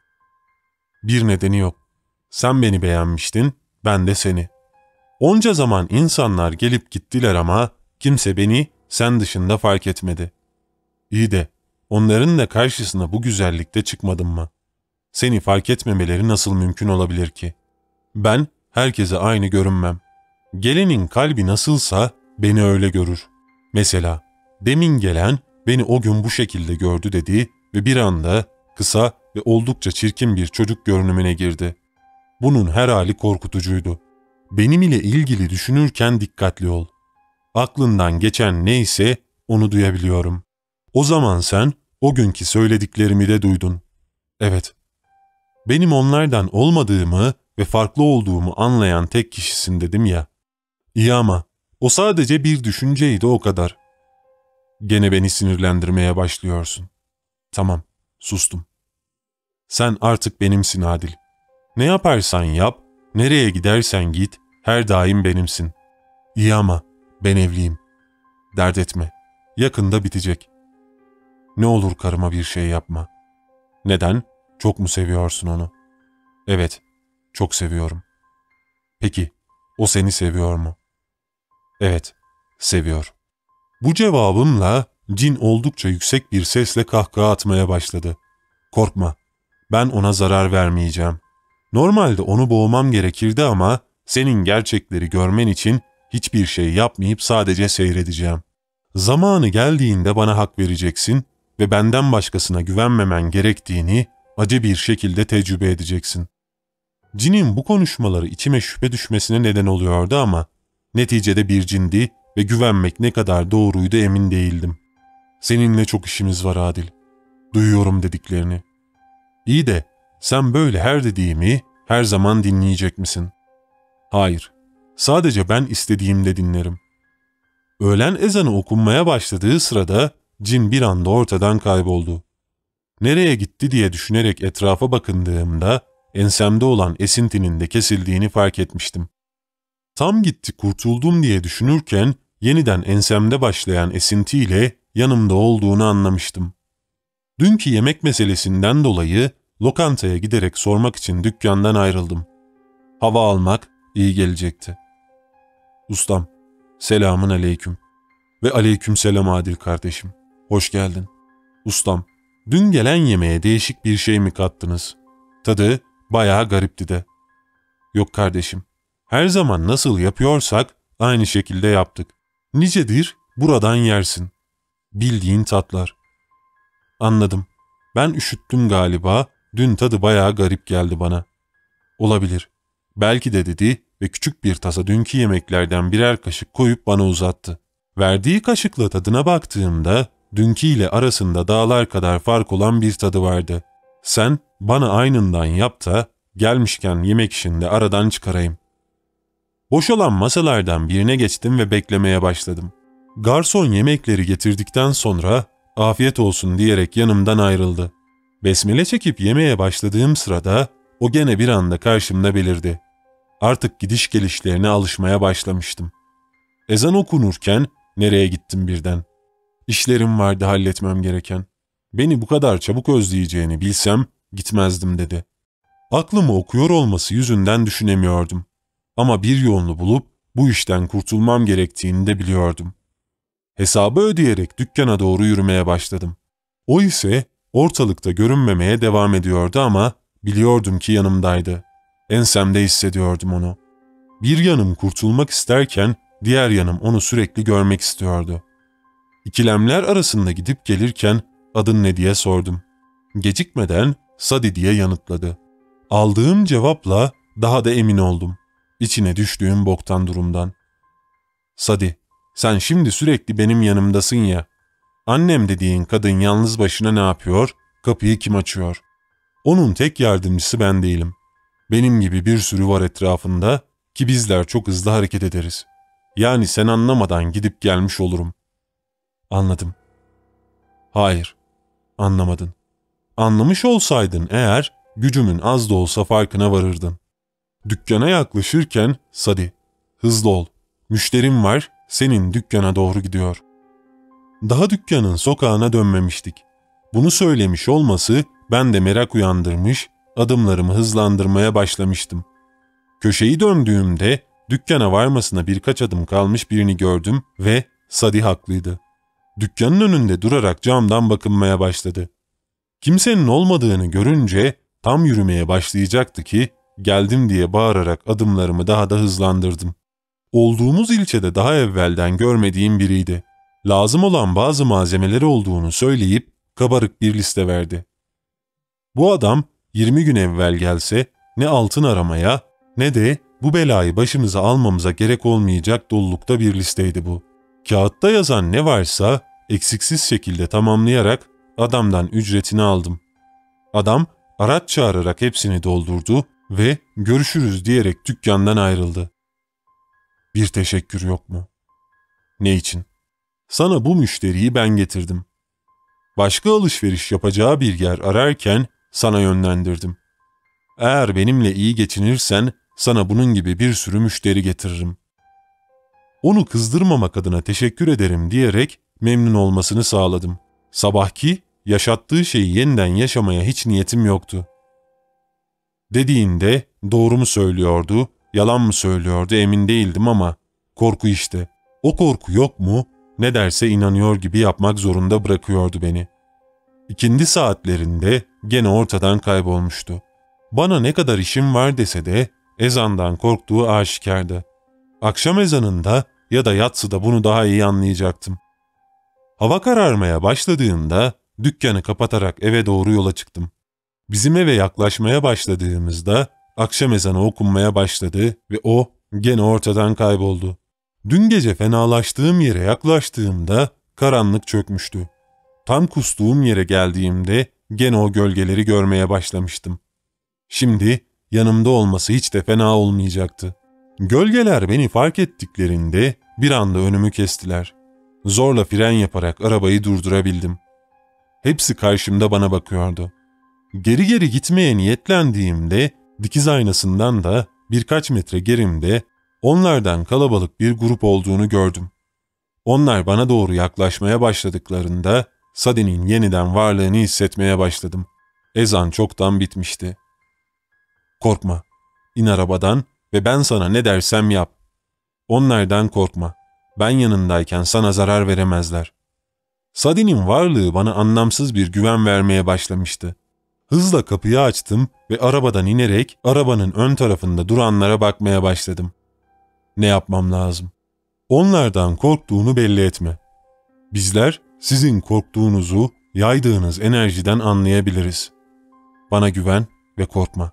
Bir nedeni yok. Sen beni beğenmiştin, ben de seni. Onca zaman insanlar gelip gittiler ama kimse beni sen dışında fark etmedi. İyi de onların da karşısına bu güzellikte çıkmadım mı? Seni fark etmemeleri nasıl mümkün olabilir ki? Ben herkese aynı görünmem. Gelenin kalbi nasılsa beni öyle görür. Mesela demin gelen beni o gün bu şekilde gördü dedi ve bir anda kısa ve oldukça çirkin bir çocuk görünümüne girdi. Bunun her hali korkutucuydu. Benim ile ilgili düşünürken dikkatli ol. Aklından geçen neyse onu duyabiliyorum. O zaman sen o günkü söylediklerimi de duydun. Evet, benim onlardan olmadığımı ve farklı olduğumu anlayan tek kişisin dedim ya. İyi ama o sadece bir düşünceydi o kadar. Gene beni sinirlendirmeye başlıyorsun. Tamam, sustum. Sen artık benimsin Adil. Ne yaparsan yap, nereye gidersen git, her daim benimsin. İyi ama ben evliyim. Dert etme, yakında bitecek. Ne olur karıma bir şey yapma. Neden? Çok mu seviyorsun onu? Evet, çok seviyorum. Peki, o seni seviyor mu? Evet, seviyor. Bu cevabımla cin oldukça yüksek bir sesle kahkaha atmaya başladı. Korkma, ben ona zarar vermeyeceğim. Normalde onu boğmam gerekirdi ama senin gerçekleri görmen için hiçbir şey yapmayıp sadece seyredeceğim. Zamanı geldiğinde bana hak vereceksin ve benden başkasına güvenmemen gerektiğini acı bir şekilde tecrübe edeceksin. Cinin bu konuşmaları içime şüphe düşmesine neden oluyordu ama neticede bir cindi ve güvenmek ne kadar doğruydu emin değildim. Seninle çok işimiz var Adil. Duyuyorum dediklerini. İyi de sen böyle her dediğimi her zaman dinleyecek misin? Hayır. Sadece ben istediğimde dinlerim. Öğlen ezanı okunmaya başladığı sırada cin bir anda ortadan kayboldu. Nereye gitti diye düşünerek etrafa bakındığımda ensemde olan esintinin de kesildiğini fark etmiştim. Tam gitti kurtuldum diye düşünürken yeniden ensemde başlayan esintiyle yanımda olduğunu anlamıştım. Dünkü yemek meselesinden dolayı lokantaya giderek sormak için dükkandan ayrıldım. Hava almak iyi gelecekti. Ustam, selamun aleyküm. Ve aleyküm selam Adil kardeşim. Hoş geldin. Ustam, dün gelen yemeğe değişik bir şey mi kattınız? Tadı bayağı garipti de. Yok kardeşim, her zaman nasıl yapıyorsak aynı şekilde yaptık. Nicedir buradan yersin. Bildiğin tatlar. Anladım. Ben üşüttüm galiba, dün tadı bayağı garip geldi bana. Olabilir. Belki de dedi ve küçük bir tasa dünkü yemeklerden birer kaşık koyup bana uzattı. Verdiği kaşıkla tadına baktığımda dünkü ile arasında dağlar kadar fark olan bir tadı vardı. Sen bana aynından yap da gelmişken yemek işini de aradan çıkarayım. Boş olan masalardan birine geçtim ve beklemeye başladım. Garson yemekleri getirdikten sonra afiyet olsun diyerek yanımdan ayrıldı. Besmele çekip yemeye başladığım sırada o gene bir anda karşımda belirdi. Artık gidiş gelişlerine alışmaya başlamıştım. Ezan okunurken nereye gittim birden? İşlerim vardı halletmem gereken. Beni bu kadar çabuk özleyeceğini bilsem gitmezdim dedi. Aklımı okuyor olması yüzünden düşünemiyordum. Ama bir yolunu bulup bu işten kurtulmam gerektiğini de biliyordum. Hesabı ödeyerek dükkana doğru yürümeye başladım. O ise ortalıkta görünmemeye devam ediyordu ama biliyordum ki yanımdaydı. Ensemde hissediyordum onu. Bir yanım kurtulmak isterken diğer yanım onu sürekli görmek istiyordu. İkilemler arasında gidip gelirken adın ne diye sordum. Gecikmeden Sadi diye yanıtladı. Aldığım cevapla daha da emin oldum. İçine düştüğüm boktan durumdan. Sadi, sen şimdi sürekli benim yanımdasın ya. Annem dediğin kadın yalnız başına ne yapıyor? Kapıyı kim açıyor? Onun tek yardımcısı ben değilim. Benim gibi bir sürü var etrafında ki bizler çok hızlı hareket ederiz. Yani sen anlamadan gidip gelmiş olurum. Anladım. Hayır, anlamadın. Anlamış olsaydın eğer gücümün az da olsa farkına varırdın. Dükkana yaklaşırken Sadi, hızlı ol. Müşterim var, senin dükkana doğru gidiyor. Daha dükkanın sokağına dönmemiştik. Bunu söylemiş olması ben de merak uyandırmış, adımlarımı hızlandırmaya başlamıştım. Köşeyi döndüğümde dükkana varmasına birkaç adım kalmış birini gördüm ve Sadi haklıydı. Dükkanın önünde durarak camdan bakınmaya başladı. Kimsenin olmadığını görünce tam yürümeye başlayacaktı ki geldim diye bağırarak adımlarımı daha da hızlandırdım. Olduğumuz ilçede daha evvelden görmediğim biriydi. Lazım olan bazı malzemeleri olduğunu söyleyip kabarık bir liste verdi. Bu adam 20 gün evvel gelse ne altın aramaya ne de bu belayı başımıza almamıza gerek olmayacak dolulukta bir listeydi bu. Kağıtta yazan ne varsa eksiksiz şekilde tamamlayarak adamdan ücretini aldım. Adam araç çağırarak hepsini doldurdu ve görüşürüz diyerek dükkandan ayrıldı. Bir teşekkür yok mu? Ne için? Sana bu müşteriyi ben getirdim. Başka alışveriş yapacağı bir yer ararken sana yönlendirdim. Eğer benimle iyi geçinirsen sana bunun gibi bir sürü müşteri getiririm. Onu kızdırmamak adına teşekkür ederim diyerek memnun olmasını sağladım. Sabahki yaşattığı şeyi yeniden yaşamaya hiç niyetim yoktu. Dediğinde doğru mu söylüyordu, yalan mı söylüyordu emin değildim ama korku işte. O korku yok mu? Ne derse inanıyor gibi yapmak zorunda bırakıyordu beni. İkindi saatlerinde gene ortadan kaybolmuştu. Bana ne kadar işim var dese de ezandan korktuğu aşikardı. Akşam ezanında ya da yatsıda bunu daha iyi anlayacaktım. Hava kararmaya başladığında dükkanı kapatarak eve doğru yola çıktım. Bizim eve yaklaşmaya başladığımızda akşam ezanı okunmaya başladı ve o gene ortadan kayboldu. Dün gece fenalaştığım yere yaklaştığımda karanlık çökmüştü. Tam kustuğum yere geldiğimde gene o gölgeleri görmeye başlamıştım. Şimdi yanımda olması hiç de fena olmayacaktı. Gölgeler beni fark ettiklerinde bir anda önümü kestiler. Zorla fren yaparak arabayı durdurabildim. Hepsi karşımda bana bakıyordu. Geri geri gitmeye niyetlendiğimde dikiz aynasından da birkaç metre gerimde onlardan kalabalık bir grup olduğunu gördüm. Onlar bana doğru yaklaşmaya başladıklarında Sadi'nin yeniden varlığını hissetmeye başladım. Ezan çoktan bitmişti. Korkma, in arabadan ve ben sana ne dersem yap. Onlardan korkma, ben yanındayken sana zarar veremezler. Sadi'nin varlığı bana anlamsız bir güven vermeye başlamıştı. Hızla kapıyı açtım ve arabadan inerek arabanın ön tarafında duranlara bakmaya başladım. Ne yapmam lazım? Onlardan korktuğunu belli etme. Bizler sizin korktuğunuzu yaydığınız enerjiden anlayabiliriz. Bana güven ve korkma.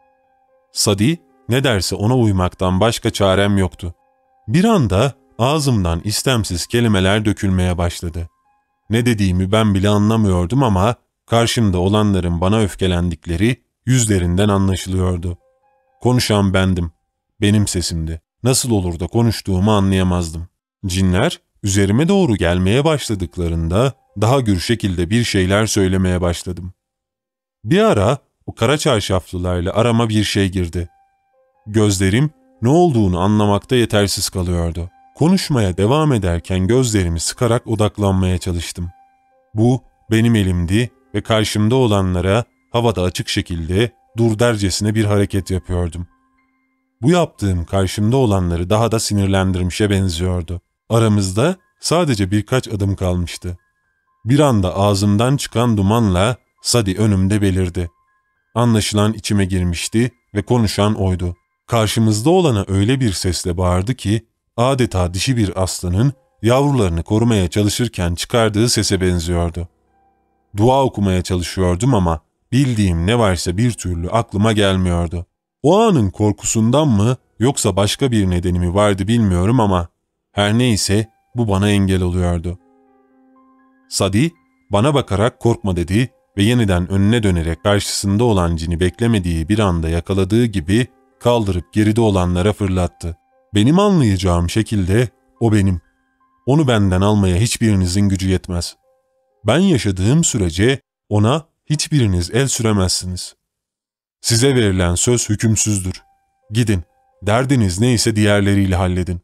Sadi ne derse ona uymaktan başka çarem yoktu. Bir anda ağzımdan istemsiz kelimeler dökülmeye başladı. Ne dediğimi ben bile anlamıyordum ama karşımda olanların bana öfkelendikleri yüzlerinden anlaşılıyordu. Konuşan bendim. Benim sesimdi. Nasıl olur da konuştuğumu anlayamazdım. Cinler üzerime doğru gelmeye başladıklarında daha gür şekilde bir şeyler söylemeye başladım. Bir ara o kara çarşaflılarla arama bir şey girdi. Gözlerim ne olduğunu anlamakta yetersiz kalıyordu. Konuşmaya devam ederken gözlerimi sıkarak odaklanmaya çalıştım. Bu benim elimdi ve karşımda olanlara havada açık şekilde dur dercesine bir hareket yapıyordum. Bu yaptığım karşımda olanları daha da sinirlendirmişe benziyordu. Aramızda sadece birkaç adım kalmıştı. Bir anda ağzımdan çıkan dumanla Sadi önümde belirdi. Anlaşılan içime girmişti ve konuşan oydu. Karşımızda olana öyle bir sesle bağırdı ki adeta dişi bir aslanın yavrularını korumaya çalışırken çıkardığı sese benziyordu. Dua okumaya çalışıyordum ama bildiğim ne varsa bir türlü aklıma gelmiyordu. O anın korkusundan mı yoksa başka bir nedeni mi vardı bilmiyorum ama her neyse bu bana engel oluyordu. Sadi bana bakarak korkma dedi ve yeniden önüne dönerek karşısında olan cini beklemediği bir anda yakaladığı gibi kaldırıp geride olanlara fırlattı. Benim anlayacağım şekilde o benim. Onu benden almaya hiçbirinizin gücü yetmez. Ben yaşadığım sürece ona hiçbiriniz el süremezsiniz. Size verilen söz hükümsüzdür. Gidin, derdiniz neyse diğerleriyle halledin.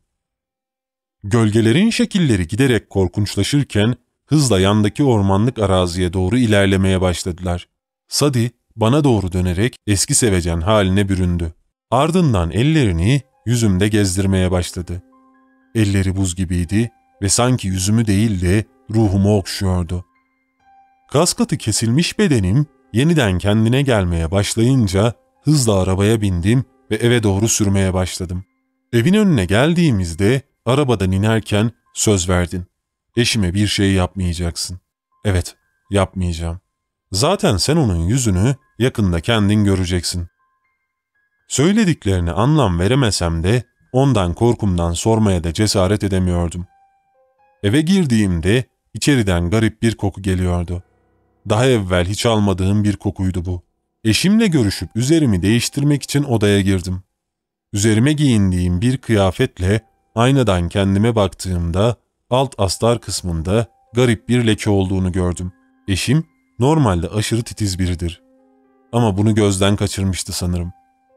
Gölgelerin şekilleri giderek korkunçlaşırken hızla yandaki ormanlık araziye doğru ilerlemeye başladılar. Sadi bana doğru dönerek eski sevecen haline büründü. Ardından ellerini yüzümde gezdirmeye başladı. Elleri buz gibiydi ve sanki yüzümü değil de ruhumu okşuyordu. Kaskatı kesilmiş bedenim yeniden kendine gelmeye başlayınca hızla arabaya bindim ve eve doğru sürmeye başladım. Evin önüne geldiğimizde arabadan inerken söz verdin. Eşime bir şey yapmayacaksın. Evet, yapmayacağım. Zaten sen onun yüzünü yakında kendin göreceksin. Söylediklerine anlam veremesem de ondan korkumdan sormaya da cesaret edemiyordum. Eve girdiğimde içeriden garip bir koku geliyordu. Daha evvel hiç almadığım bir kokuydu bu. Eşimle görüşüp üzerimi değiştirmek için odaya girdim. Üzerime giyindiğim bir kıyafetle aynadan kendime baktığımda alt astar kısmında garip bir leke olduğunu gördüm. Eşim normalde aşırı titiz biridir. Ama bunu gözden kaçırmıştı sanırım.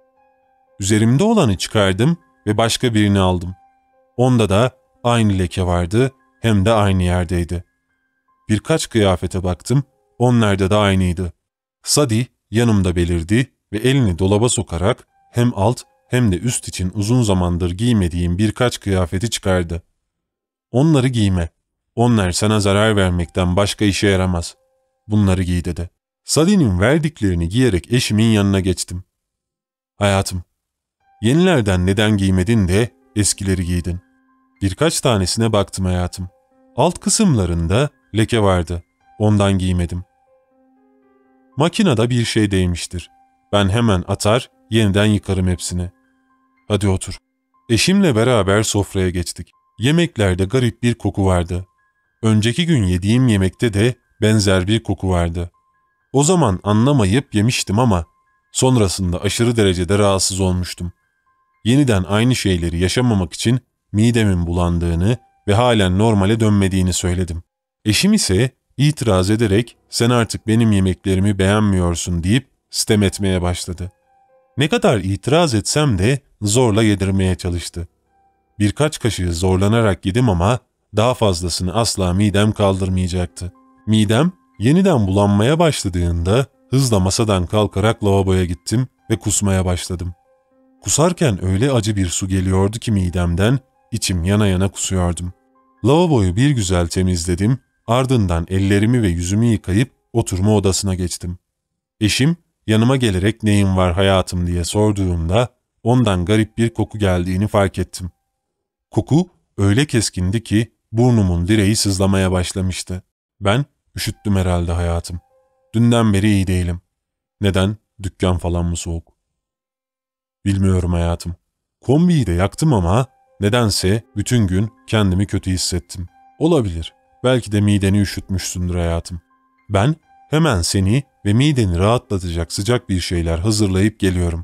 Üzerimde olanı çıkardım ve başka birini aldım. Onda da aynı leke vardı, hem de aynı yerdeydi. Birkaç kıyafete baktım, onlarda da aynıydı. Sadi yanımda belirdi ve elini dolaba sokarak hem alt hem de üst için uzun zamandır giymediğim birkaç kıyafeti çıkardı. Onları giyme. Onlar sana zarar vermekten başka işe yaramaz. Bunları giy dedi. Sadi'nin verdiklerini giyerek eşimin yanına geçtim. Hayatım, yenilerden neden giymedin de eskileri giydin? Birkaç tanesine baktım hayatım. Alt kısımlarında leke vardı. Ondan giymedim. Makinede bir şey değmiştir. Ben hemen atar, yeniden yıkarım hepsini. Hadi otur. Eşimle beraber sofraya geçtik. Yemeklerde garip bir koku vardı. Önceki gün yediğim yemekte de benzer bir koku vardı. O zaman anlamayıp yemiştim ama sonrasında aşırı derecede rahatsız olmuştum. Yeniden aynı şeyleri yaşamamak için midemin bulandığını ve halen normale dönmediğini söyledim. Eşim ise itiraz ederek sen artık benim yemeklerimi beğenmiyorsun deyip sitem etmeye başladı. Ne kadar itiraz etsem de zorla yedirmeye çalıştı. Birkaç kaşığı zorlanarak yedim ama daha fazlasını asla midem kaldırmayacaktı. Midem yeniden bulanmaya başladığında hızla masadan kalkarak lavaboya gittim ve kusmaya başladım. Kusarken öyle acı bir su geliyordu ki midemden, içim yana yana kusuyordum. Lavaboyu bir güzel temizledim, ardından ellerimi ve yüzümü yıkayıp oturma odasına geçtim. Eşim yanıma gelerek neyin var hayatım diye sorduğumda ondan garip bir koku geldiğini fark ettim. Koku öyle keskindi ki burnumun direği sızlamaya başlamıştı. Ben üşüttüm herhalde hayatım. Dünden beri iyi değilim. Neden? Dükkan falan mı soğuk? Bilmiyorum hayatım. Kombiyi de yaktım ama nedense bütün gün kendimi kötü hissettim. Olabilir. Belki de mideni üşütmüşsündür hayatım. Ben hemen seni ve mideni rahatlatacak sıcak bir şeyler hazırlayıp geliyorum.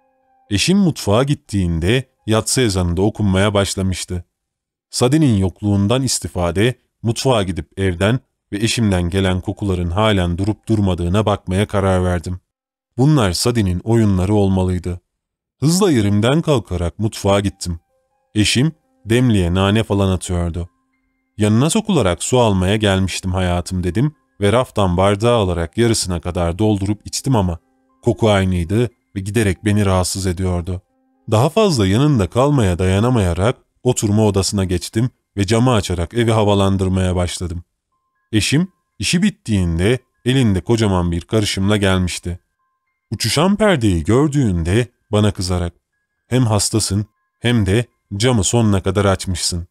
Eşim mutfağa gittiğinde yatsı ezanı da okunmaya başlamıştı. Sadi'nin yokluğundan istifade mutfağa gidip evden ve eşimden gelen kokuların halen durup durmadığına bakmaya karar verdim. Bunlar Sadi'nin oyunları olmalıydı. Hızla yerimden kalkarak mutfağa gittim. Eşim demliğe nane falan atıyordu. Yanına sokularak su almaya gelmiştim hayatım dedim ve raftan bardağı alarak yarısına kadar doldurup içtim ama koku aynıydı ve giderek beni rahatsız ediyordu. Daha fazla yanında kalmaya dayanamayarak oturma odasına geçtim ve camı açarak evi havalandırmaya başladım. Eşim işi bittiğinde elinde kocaman bir karışımla gelmişti. Uçuşan perdeyi gördüğünde bana kızarak hem hastasın hem de camı sonuna kadar açmışsın.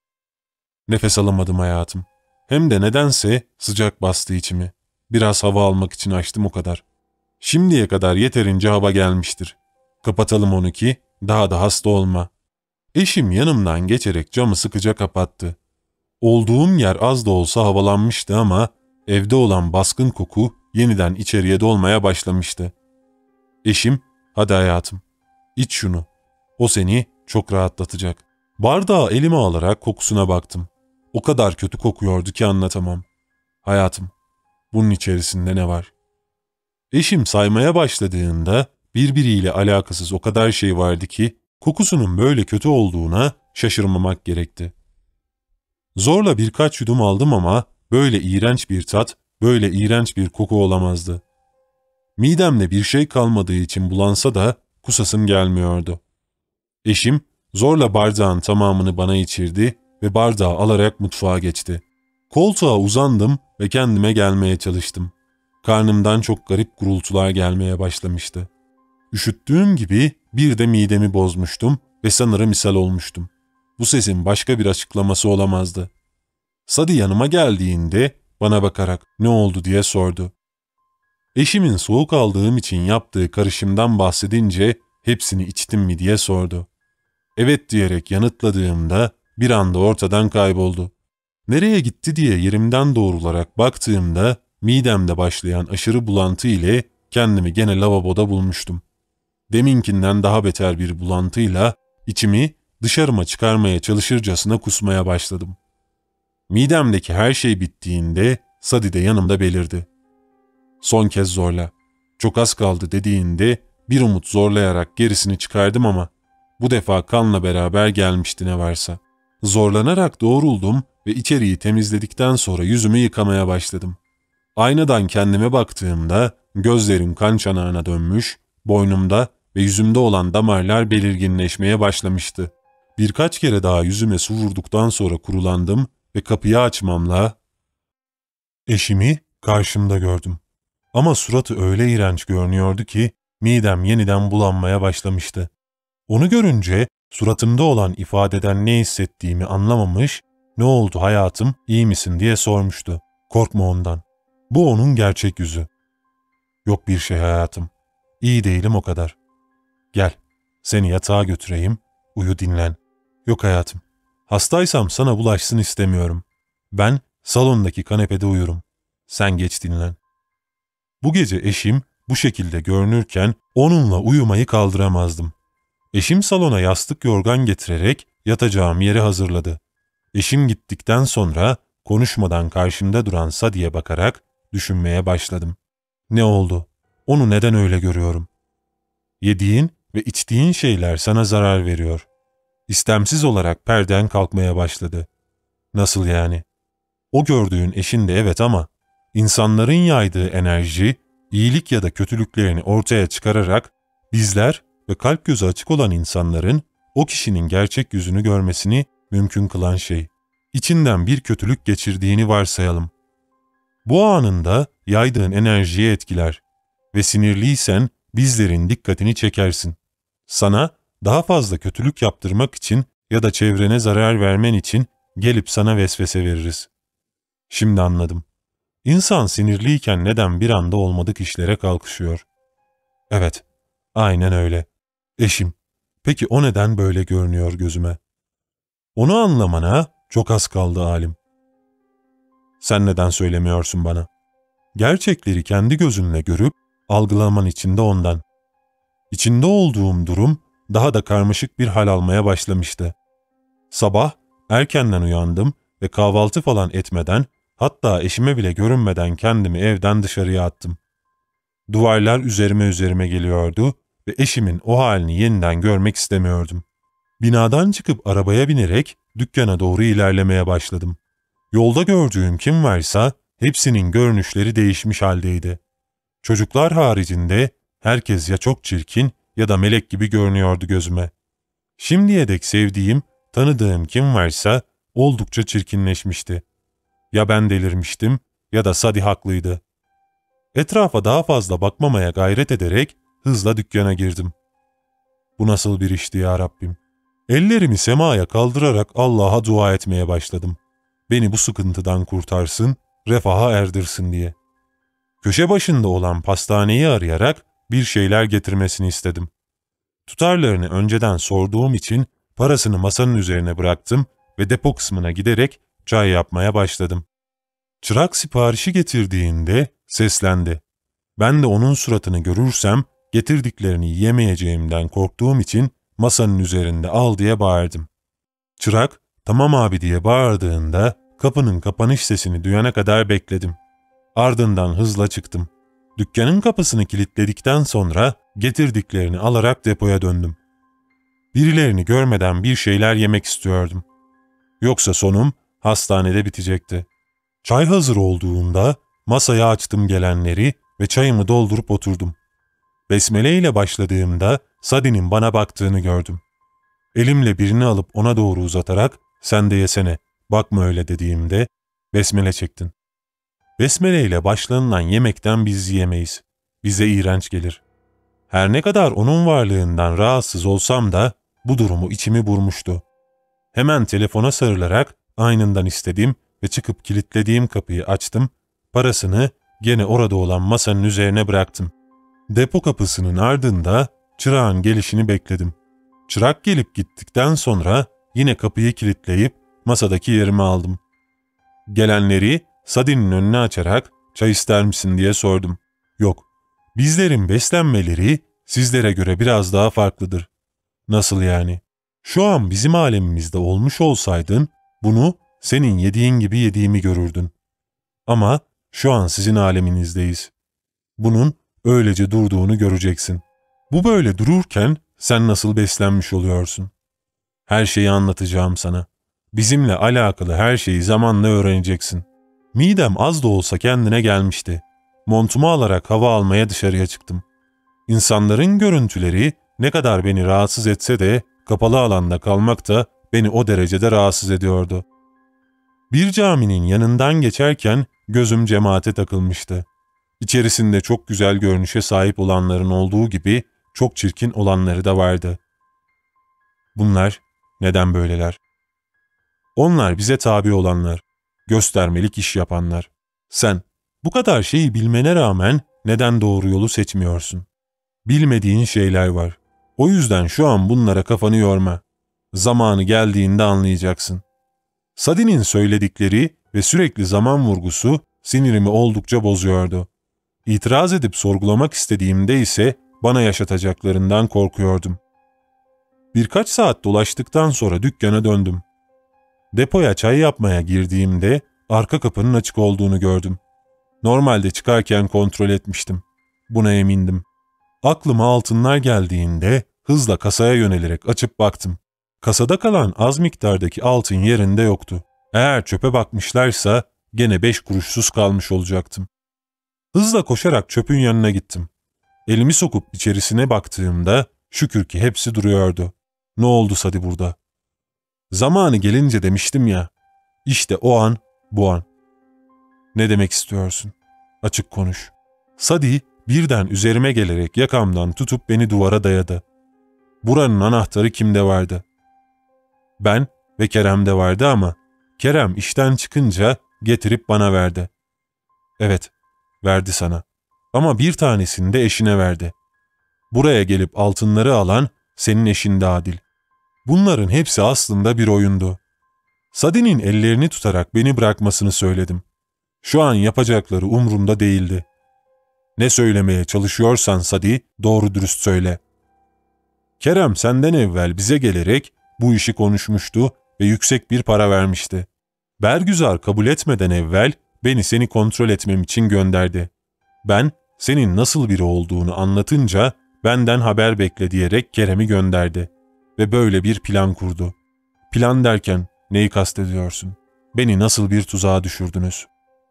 Nefes alamadım hayatım. Hem de nedense sıcak bastı içimi. Biraz hava almak için açtım o kadar. Şimdiye kadar yeterince hava gelmiştir. Kapatalım onu ki daha da hasta olma. Eşim yanımdan geçerek camı sıkıca kapattı. Olduğum yer az da olsa havalanmıştı ama Evde olan baskın koku yeniden içeriye dolmaya başlamıştı. Eşim, "Hadi hayatım, iç şunu. O seni çok rahatlatacak." Bardağı elime alarak kokusuna baktım. O kadar kötü kokuyordu ki anlatamam. "Hayatım, bunun içerisinde ne var?" Eşim saymaya başladığında birbiriyle alakasız o kadar şey vardı ki kokusunun böyle kötü olduğuna şaşırmamak gerekti. Zorla birkaç yudum aldım ama böyle iğrenç bir tat, böyle iğrenç bir koku olamazdı. Midemde bir şey kalmadığı için bulansa da kusasım gelmiyordu. Eşim zorla bardağın tamamını bana içirdi ve bardağı alarak mutfağa geçti. Koltuğa uzandım ve kendime gelmeye çalıştım. Karnımdan çok garip gurultular gelmeye başlamıştı. Üşüttüğüm gibi bir de midemi bozmuştum ve sanırım ishal olmuştum. Bu sesin başka bir açıklaması olamazdı. Sadi yanıma geldiğinde bana bakarak "Ne oldu?" diye sordu. Eşimin soğuk aldığım için yaptığı karışımdan bahsedince "Hepsini içtin mi?" diye sordu. "Evet" diyerek yanıtladığımda bir anda ortadan kayboldu. Nereye gitti diye yerimden doğrularak baktığımda midemde başlayan aşırı bulantı ile kendimi gene lavaboda bulmuştum. Deminkinden daha beter bir bulantıyla içimi dışarıma çıkarmaya çalışırcasına kusmaya başladım. Midemdeki her şey bittiğinde Sadi de yanımda belirdi. "Son kez zorla. Çok az kaldı" dediğinde bir umut zorlayarak gerisini çıkardım ama bu defa kanla beraber gelmişti ne varsa. Zorlanarak doğruldum ve içeriği temizledikten sonra yüzümü yıkamaya başladım. Aynadan kendime baktığımda gözlerim kan çanağına dönmüş, boynumda ve yüzümde olan damarlar belirginleşmeye başlamıştı. Birkaç kere daha yüzüme su vurduktan sonra kurulandım ve kapıyı açmamla eşimi karşımda gördüm. Ama suratı öyle iğrenç görünüyordu ki midem yeniden bulanmaya başlamıştı. Onu görünce suratımda olan ifadeden ne hissettiğimi anlamamış, "Ne oldu hayatım, iyi misin?" diye sormuştu. "Korkma ondan. Bu onun gerçek yüzü." "Yok bir şey hayatım. İyi değilim o kadar. Gel, seni yatağa götüreyim, uyu dinlen." "Yok hayatım. Hastaysam sana bulaşsın istemiyorum. Ben salondaki kanepede uyurum. Sen geç dinlen." Bu gece eşim bu şekilde görünürken onunla uyumayı kaldıramazdım. Eşim salona yastık yorgan getirerek yatacağım yeri hazırladı. Eşim gittikten sonra konuşmadan karşımda duran Sadi'ye bakarak düşünmeye başladım. Ne oldu? Onu neden öyle görüyorum? Yediğin ve içtiğin şeyler sana zarar veriyor. İstemsiz olarak perden kalkmaya başladı. Nasıl yani? O gördüğün eşin de evet ama insanların yaydığı enerji, iyilik ya da kötülüklerini ortaya çıkararak bizler ve kalp gözü açık olan insanların o kişinin gerçek yüzünü görmesini mümkün kılan şey. İçinden bir kötülük geçirdiğini varsayalım. Bu anında yaydığın enerjiyi etkiler ve sinirliysen bizlerin dikkatini çekersin. Sana daha fazla kötülük yaptırmak için ya da çevrene zarar vermen için gelip sana vesvese veririz. Şimdi anladım. İnsan sinirliyken neden bir anda olmadık işlere kalkışıyor? Evet, aynen öyle. Eşim, peki o neden böyle görünüyor gözüme? Onu anlamana çok az kaldı Alim. Sen neden söylemiyorsun bana? Gerçekleri kendi gözünle görüp algılaman için de ondan. İçinde olduğum durum daha da karmaşık bir hal almaya başlamıştı. Sabah erkenden uyandım ve kahvaltı falan etmeden, hatta eşime bile görünmeden kendimi evden dışarıya attım. Duvarlar üzerime geliyordu ve eşimin o halini yeniden görmek istemiyordum. Binadan çıkıp arabaya binerek dükkana doğru ilerlemeye başladım. Yolda gördüğüm kim varsa hepsinin görünüşleri değişmiş haldeydi. Çocuklar haricinde herkes ya çok çirkin ya da melek gibi görünüyordu gözüme. Şimdiye dek sevdiğim, tanıdığım kim varsa oldukça çirkinleşmişti. Ya ben delirmiştim ya da Sadi haklıydı. Etrafa daha fazla bakmamaya gayret ederek hızla dükkana girdim. Bu nasıl bir işti ya Rabbim? Ellerimi semaya kaldırarak Allah'a dua etmeye başladım. Beni bu sıkıntıdan kurtarsın, refaha erdirsin diye. Köşe başında olan pastaneyi arayarak bir şeyler getirmesini istedim. Tutarlarını önceden sorduğum için parasını masanın üzerine bıraktım ve depo kısmına giderek çay yapmaya başladım. Çırak siparişi getirdiğinde seslendi. Ben de onun suratını görürsem getirdiklerini yiyemeyeceğimden korktuğum için masanın üzerinde al diye bağırdım. Çırak tamam abi diye bağırdığında kapının kapanış sesini duyana kadar bekledim. Ardından hızla çıktım. Dükkanın kapısını kilitledikten sonra getirdiklerini alarak depoya döndüm. Birilerini görmeden bir şeyler yemek istiyordum. Yoksa sonum hastanede bitecekti. Çay hazır olduğunda masaya açtım gelenleri ve çayımı doldurup oturdum. Besmele ile başladığımda Sadi'nin bana baktığını gördüm. Elimle birini alıp ona doğru uzatarak sen de yesene, bakma öyle dediğimde besmele çektin. Besmele ile başlanılan yemekten biz yiyemeyiz. Bize iğrenç gelir. Her ne kadar onun varlığından rahatsız olsam da bu durumu içimi burmuştu. Hemen telefona sarılarak aynından istedim ve çıkıp kilitlediğim kapıyı açtım, parasını gene orada olan masanın üzerine bıraktım. Depo kapısının ardında çırağın gelişini bekledim. Çırak gelip gittikten sonra yine kapıyı kilitleyip masadaki yerimi aldım. Gelenleri Sadi'nin önüne açarak çay ister misin diye sordum. Yok, bizlerin beslenmeleri sizlere göre biraz daha farklıdır. Nasıl yani? Şu an bizim alemimizde olmuş olsaydın bunu senin yediğin gibi yediğimi görürdün. Ama şu an sizin aleminizdeyiz. Bunun öylece durduğunu göreceksin. Bu böyle dururken sen nasıl beslenmiş oluyorsun? Her şeyi anlatacağım sana. Bizimle alakalı her şeyi zamanla öğreneceksin. Midem az da olsa kendine gelmişti. Montumu alarak hava almaya dışarıya çıktım. İnsanların görüntüleri ne kadar beni rahatsız etse de kapalı alanda kalmak da beni o derecede rahatsız ediyordu. Bir caminin yanından geçerken gözüm cemaate takılmıştı. İçerisinde çok güzel görünüşe sahip olanların olduğu gibi çok çirkin olanları da vardı. Bunlar neden böyleler? Onlar bize tabi olanlar, göstermelik iş yapanlar. Sen bu kadar şeyi bilmene rağmen neden doğru yolu seçmiyorsun? Bilmediğin şeyler var. O yüzden şu an bunlara kafanı yorma. Zamanı geldiğinde anlayacaksın. Sadi'nin söyledikleri ve sürekli zaman vurgusu sinirimi oldukça bozuyordu. İtiraz edip sorgulamak istediğimde ise bana yaşatacaklarından korkuyordum. Birkaç saat dolaştıktan sonra dükkana döndüm. Depoya çay yapmaya girdiğimde arka kapının açık olduğunu gördüm. Normalde çıkarken kontrol etmiştim. Buna emindim. Aklıma altınlar geldiğinde hızla kasaya yönelerek açıp baktım. Kasada kalan az miktardaki altın yerinde yoktu. Eğer çöpe bakmışlarsa gene 5 kuruşsuz kalmış olacaktım. Hızla koşarak çöpün yanına gittim. Elimi sokup içerisine baktığımda şükür ki hepsi duruyordu. Ne oldu Sadi burada? Zamanı gelince demiştim ya. İşte o an, bu an. Ne demek istiyorsun? Açık konuş. Sadi birden üzerime gelerek yakamdan tutup beni duvara dayadı. Buranın anahtarı kimde vardı? Ben ve Kerem'de vardı ama Kerem işten çıkınca getirip bana verdi. Evet, verdi sana. Ama bir tanesini de eşine verdi. Buraya gelip altınları alan senin eşin de Adil. Bunların hepsi aslında bir oyundu. Sadi'nin ellerini tutarak beni bırakmasını söyledim. Şu an yapacakları umrumda değildi. Ne söylemeye çalışıyorsan Sadi, doğru dürüst söyle. Kerem senden evvel bize gelerek bu işi konuşmuştu ve yüksek bir para vermişti. Bergüzar kabul etmeden evvel beni seni kontrol etmem için gönderdi. Ben senin nasıl biri olduğunu anlatınca benden haber bekle diyerek Kerem'i gönderdi. Ve böyle bir plan kurdu. Plan derken neyi kastediyorsun? Beni nasıl bir tuzağa düşürdünüz?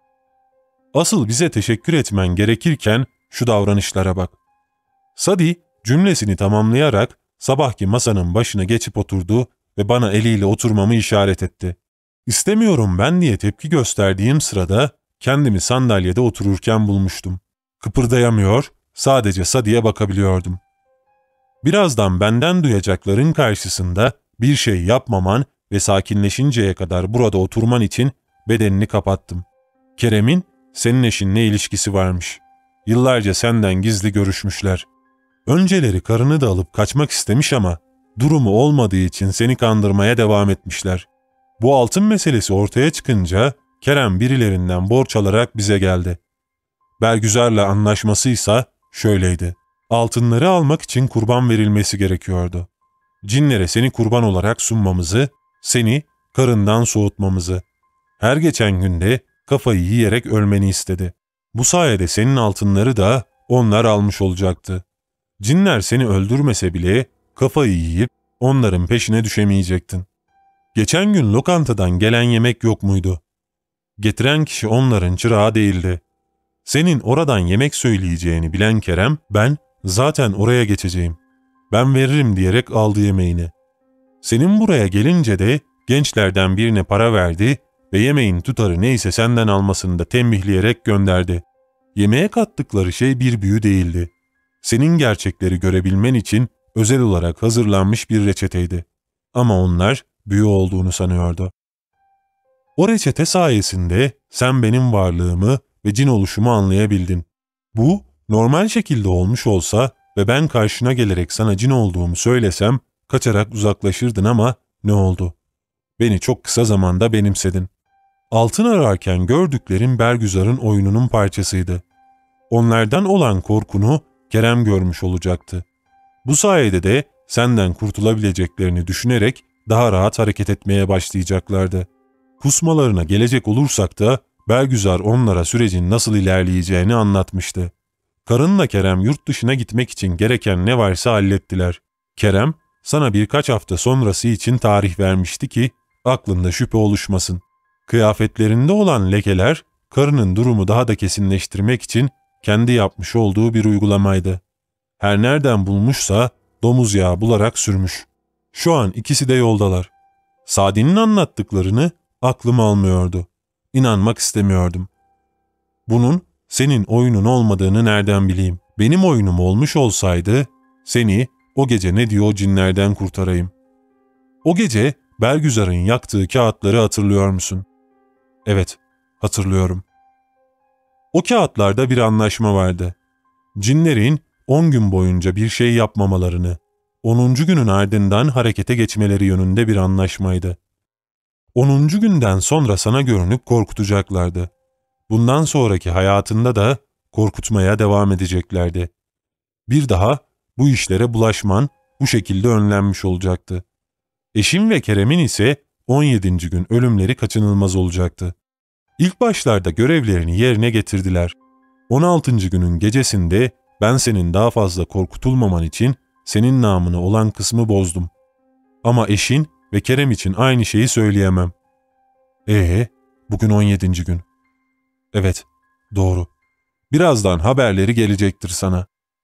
Asıl bize teşekkür etmen gerekirken şu davranışlara bak. Sadi cümlesini tamamlayarak sabahki masanın başına geçip oturdu ve bana eliyle oturmamı işaret etti. İstemiyorum ben diye tepki gösterdiğim sırada kendimi sandalyede otururken bulmuştum. Kıpırdayamıyor, sadece Sadi'ye bakabiliyordum. Birazdan benden duyacakların karşısında bir şey yapmaman ve sakinleşinceye kadar burada oturman için bedenini kapattım. Kerem'in senin eşinle ilişkisi varmış. Yıllarca senden gizli görüşmüşler. Önceleri karını da alıp kaçmak istemiş ama durumu olmadığı için seni kandırmaya devam etmişler. Bu altın meselesi ortaya çıkınca Kerem birilerinden borç alarak bize geldi. Bergüzar'la anlaşmasıysa şöyleydi. Altınları almak için kurban verilmesi gerekiyordu. Cinlere seni kurban olarak sunmamızı, seni karından soğutmamızı. Her geçen günde kafayı yiyerek ölmeni istedi. Bu sayede senin altınları da onlar almış olacaktı. Cinler seni öldürmese bile kafayı yiyip onların peşine düşemeyecektin. Geçen gün lokantadan gelen yemek yok muydu? Getiren kişi onların çırağı değildi. Senin oradan yemek söyleyeceğini bilen Kerem, ben zaten oraya geçeceğim. Ben veririm diyerek aldı yemeğini. Senin buraya gelince de gençlerden birine para verdi ve yemeğin tutarı neyse senden almasını da tembihleyerek gönderdi. Yemeğe kattıkları şey bir büyü değildi. Senin gerçekleri görebilmen için özel olarak hazırlanmış bir reçeteydi. Ama onlar büyü olduğunu sanıyordu. O reçete sayesinde sen benim varlığımı ve cin oluşumu anlayabildin. Bu normal şekilde olmuş olsa ve ben karşına gelerek sana cin olduğumu söylesem kaçarak uzaklaşırdın ama ne oldu? Beni çok kısa zamanda benimsedin. Altın ararken gördüklerin Bergüzar'ın oyununun parçasıydı. Onlardan olan korkunu Kerem görmüş olacaktı. Bu sayede de senden kurtulabileceklerini düşünerek daha rahat hareket etmeye başlayacaklardı. Kusmalarına gelecek olursak da Bergüzar onlara sürecin nasıl ilerleyeceğini anlatmıştı. Karınla Kerem yurt dışına gitmek için gereken ne varsa hallettiler. Kerem sana birkaç hafta sonrası için tarih vermişti ki aklında şüphe oluşmasın. Kıyafetlerinde olan lekeler karının durumu daha da kesinleştirmek için kendi yapmış olduğu bir uygulamaydı. Her nereden bulmuşsa domuz yağı bularak sürmüş. Şu an ikisi de yoldalar. Sadi'nin anlattıklarını aklım almıyordu. İnanmak istemiyordum. Bunun senin oyunun olmadığını nereden bileyim? Benim oyunum olmuş olsaydı seni o gece ne diyor cinlerden kurtarayım. O gece Bergüzar'ın yaktığı kağıtları hatırlıyor musun? Evet, hatırlıyorum. O kağıtlarda bir anlaşma vardı. Cinlerin 10 gün boyunca bir şey yapmamalarını, 10. günün ardından harekete geçmeleri yönünde bir anlaşmaydı. 10. günden sonra sana görünüp korkutacaklardı. Bundan sonraki hayatında da korkutmaya devam edeceklerdi. Bir daha bu işlere bulaşman bu şekilde önlenmiş olacaktı. Eşim ve Kerem'in ise 17. gün ölümleri kaçınılmaz olacaktı. İlk başlarda görevlerini yerine getirdiler. 16. günün gecesinde ben senin daha fazla korkutulmaman için senin namına olan kısmı bozdum. Ama eşin ve Kerem için aynı şeyi söyleyemem. Bugün 17. gün. Evet, doğru. Birazdan haberleri gelecektir sana.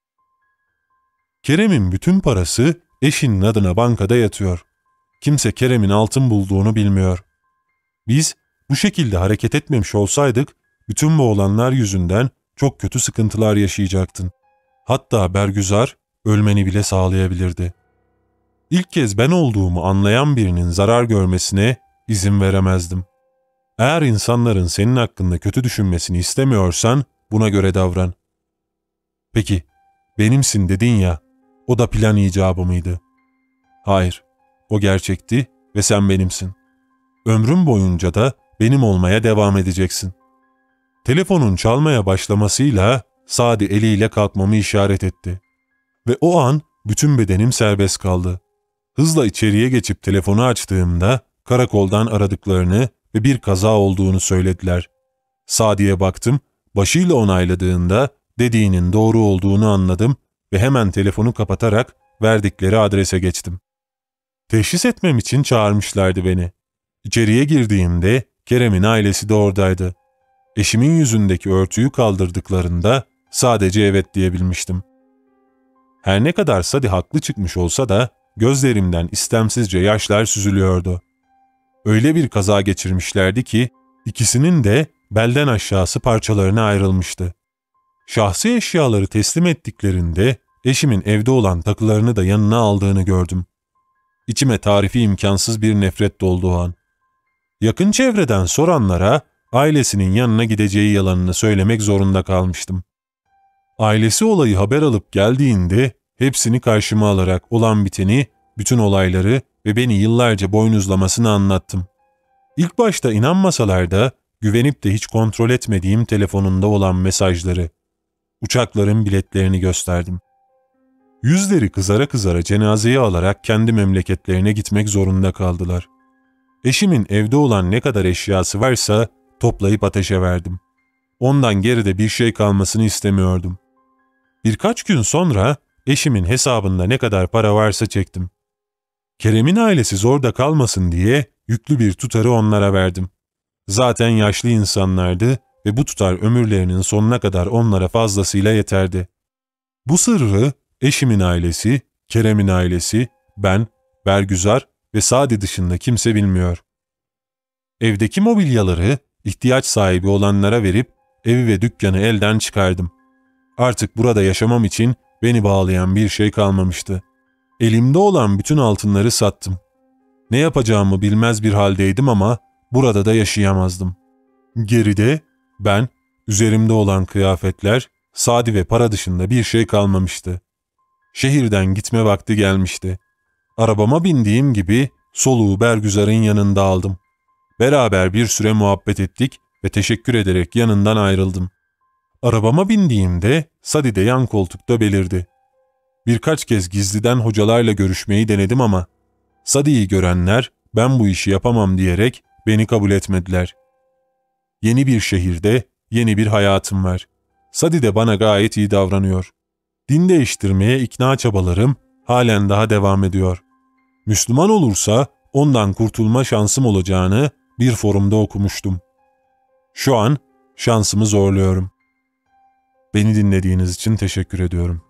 Kerem'in bütün parası eşinin adına bankada yatıyor. Kimse Kerem'in altın bulduğunu bilmiyor. Biz bu şekilde hareket etmemiş olsaydık, bütün bu olanlar yüzünden çok kötü sıkıntılar yaşayacaktın. Hatta Bergüzar ölmeni bile sağlayabilirdi. İlk kez ben olduğumu anlayan birinin zarar görmesine izin veremezdim. Eğer insanların senin hakkında kötü düşünmesini istemiyorsan buna göre davran. Peki, benimsin dedin ya, o da plan icabı mıydı? Hayır, o gerçekti ve sen benimsin. Ömrüm boyunca da benim olmaya devam edeceksin. Telefonun çalmaya başlamasıyla Sadi eliyle kalkmamı işaret etti. Ve o an bütün bedenim serbest kaldı. Hızla içeriye geçip telefonu açtığımda karakoldan aradıklarını ve bir kaza olduğunu söylediler. Sadi'ye baktım, başıyla onayladığında dediğinin doğru olduğunu anladım ve hemen telefonu kapatarak verdikleri adrese geçtim. Teşhis etmem için çağırmışlardı beni. İçeriye girdiğimde Kerem'in ailesi de oradaydı. Eşimin yüzündeki örtüyü kaldırdıklarında sadece evet diyebilmiştim. Her ne kadar Sadi haklı çıkmış olsa da gözlerimden istemsizce yaşlar süzülüyordu. Öyle bir kaza geçirmişlerdi ki ikisinin de belden aşağısı parçalarına ayrılmıştı. Şahsi eşyaları teslim ettiklerinde eşimin evde olan takılarını da yanına aldığını gördüm. İçime tarifi imkansız bir nefret doldu o an. Yakın çevreden soranlara ailesinin yanına gideceği yalanını söylemek zorunda kalmıştım. Ailesi olayı haber alıp geldiğinde hepsini karşıma alarak olan biteni, bütün olayları ve beni yıllarca boynuzlamasını anlattım. İlk başta inanmasalar da güvenip de hiç kontrol etmediğim telefonunda olan mesajları, uçakların biletlerini gösterdim. Yüzleri kızara kızara cenazeyi alarak kendi memleketlerine gitmek zorunda kaldılar. Eşimin evde olan ne kadar eşyası varsa toplayıp ateşe verdim. Ondan geride bir şey kalmasını istemiyordum. Birkaç gün sonra eşimin hesabında ne kadar para varsa çektim. Kerem'in ailesi zorda kalmasın diye yüklü bir tutarı onlara verdim. Zaten yaşlı insanlardı ve bu tutar ömürlerinin sonuna kadar onlara fazlasıyla yeterdi. Bu sırrı eşimin ailesi, Kerem'in ailesi, ben, Bergüzar ve Sadi dışında kimse bilmiyor. Evdeki mobilyaları ihtiyaç sahibi olanlara verip evi ve dükkanı elden çıkardım. Artık burada yaşamam için beni bağlayan bir şey kalmamıştı. Elimde olan bütün altınları sattım. Ne yapacağımı bilmez bir haldeydim ama burada da yaşayamazdım. Geride ben, üzerimde olan kıyafetler, Sadi ve para dışında bir şey kalmamıştı. Şehirden gitme vakti gelmişti. Arabama bindiğim gibi soluğu Bergüzar'ın yanında aldım. Beraber bir süre muhabbet ettik ve teşekkür ederek yanından ayrıldım. Arabama bindiğimde Sadi de yan koltukta belirdi. Birkaç kez gizliden hocalarla görüşmeyi denedim ama Sadi'yi görenler ben bu işi yapamam diyerek beni kabul etmediler. Yeni bir şehirde yeni bir hayatım var. Sadi de bana gayet iyi davranıyor. Din değiştirmeye ikna çabalarım halen daha devam ediyor. Müslüman olursa ondan kurtulma şansım olacağını bir forumda okumuştum. Şu an şansımı zorluyorum. Beni dinlediğiniz için teşekkür ediyorum.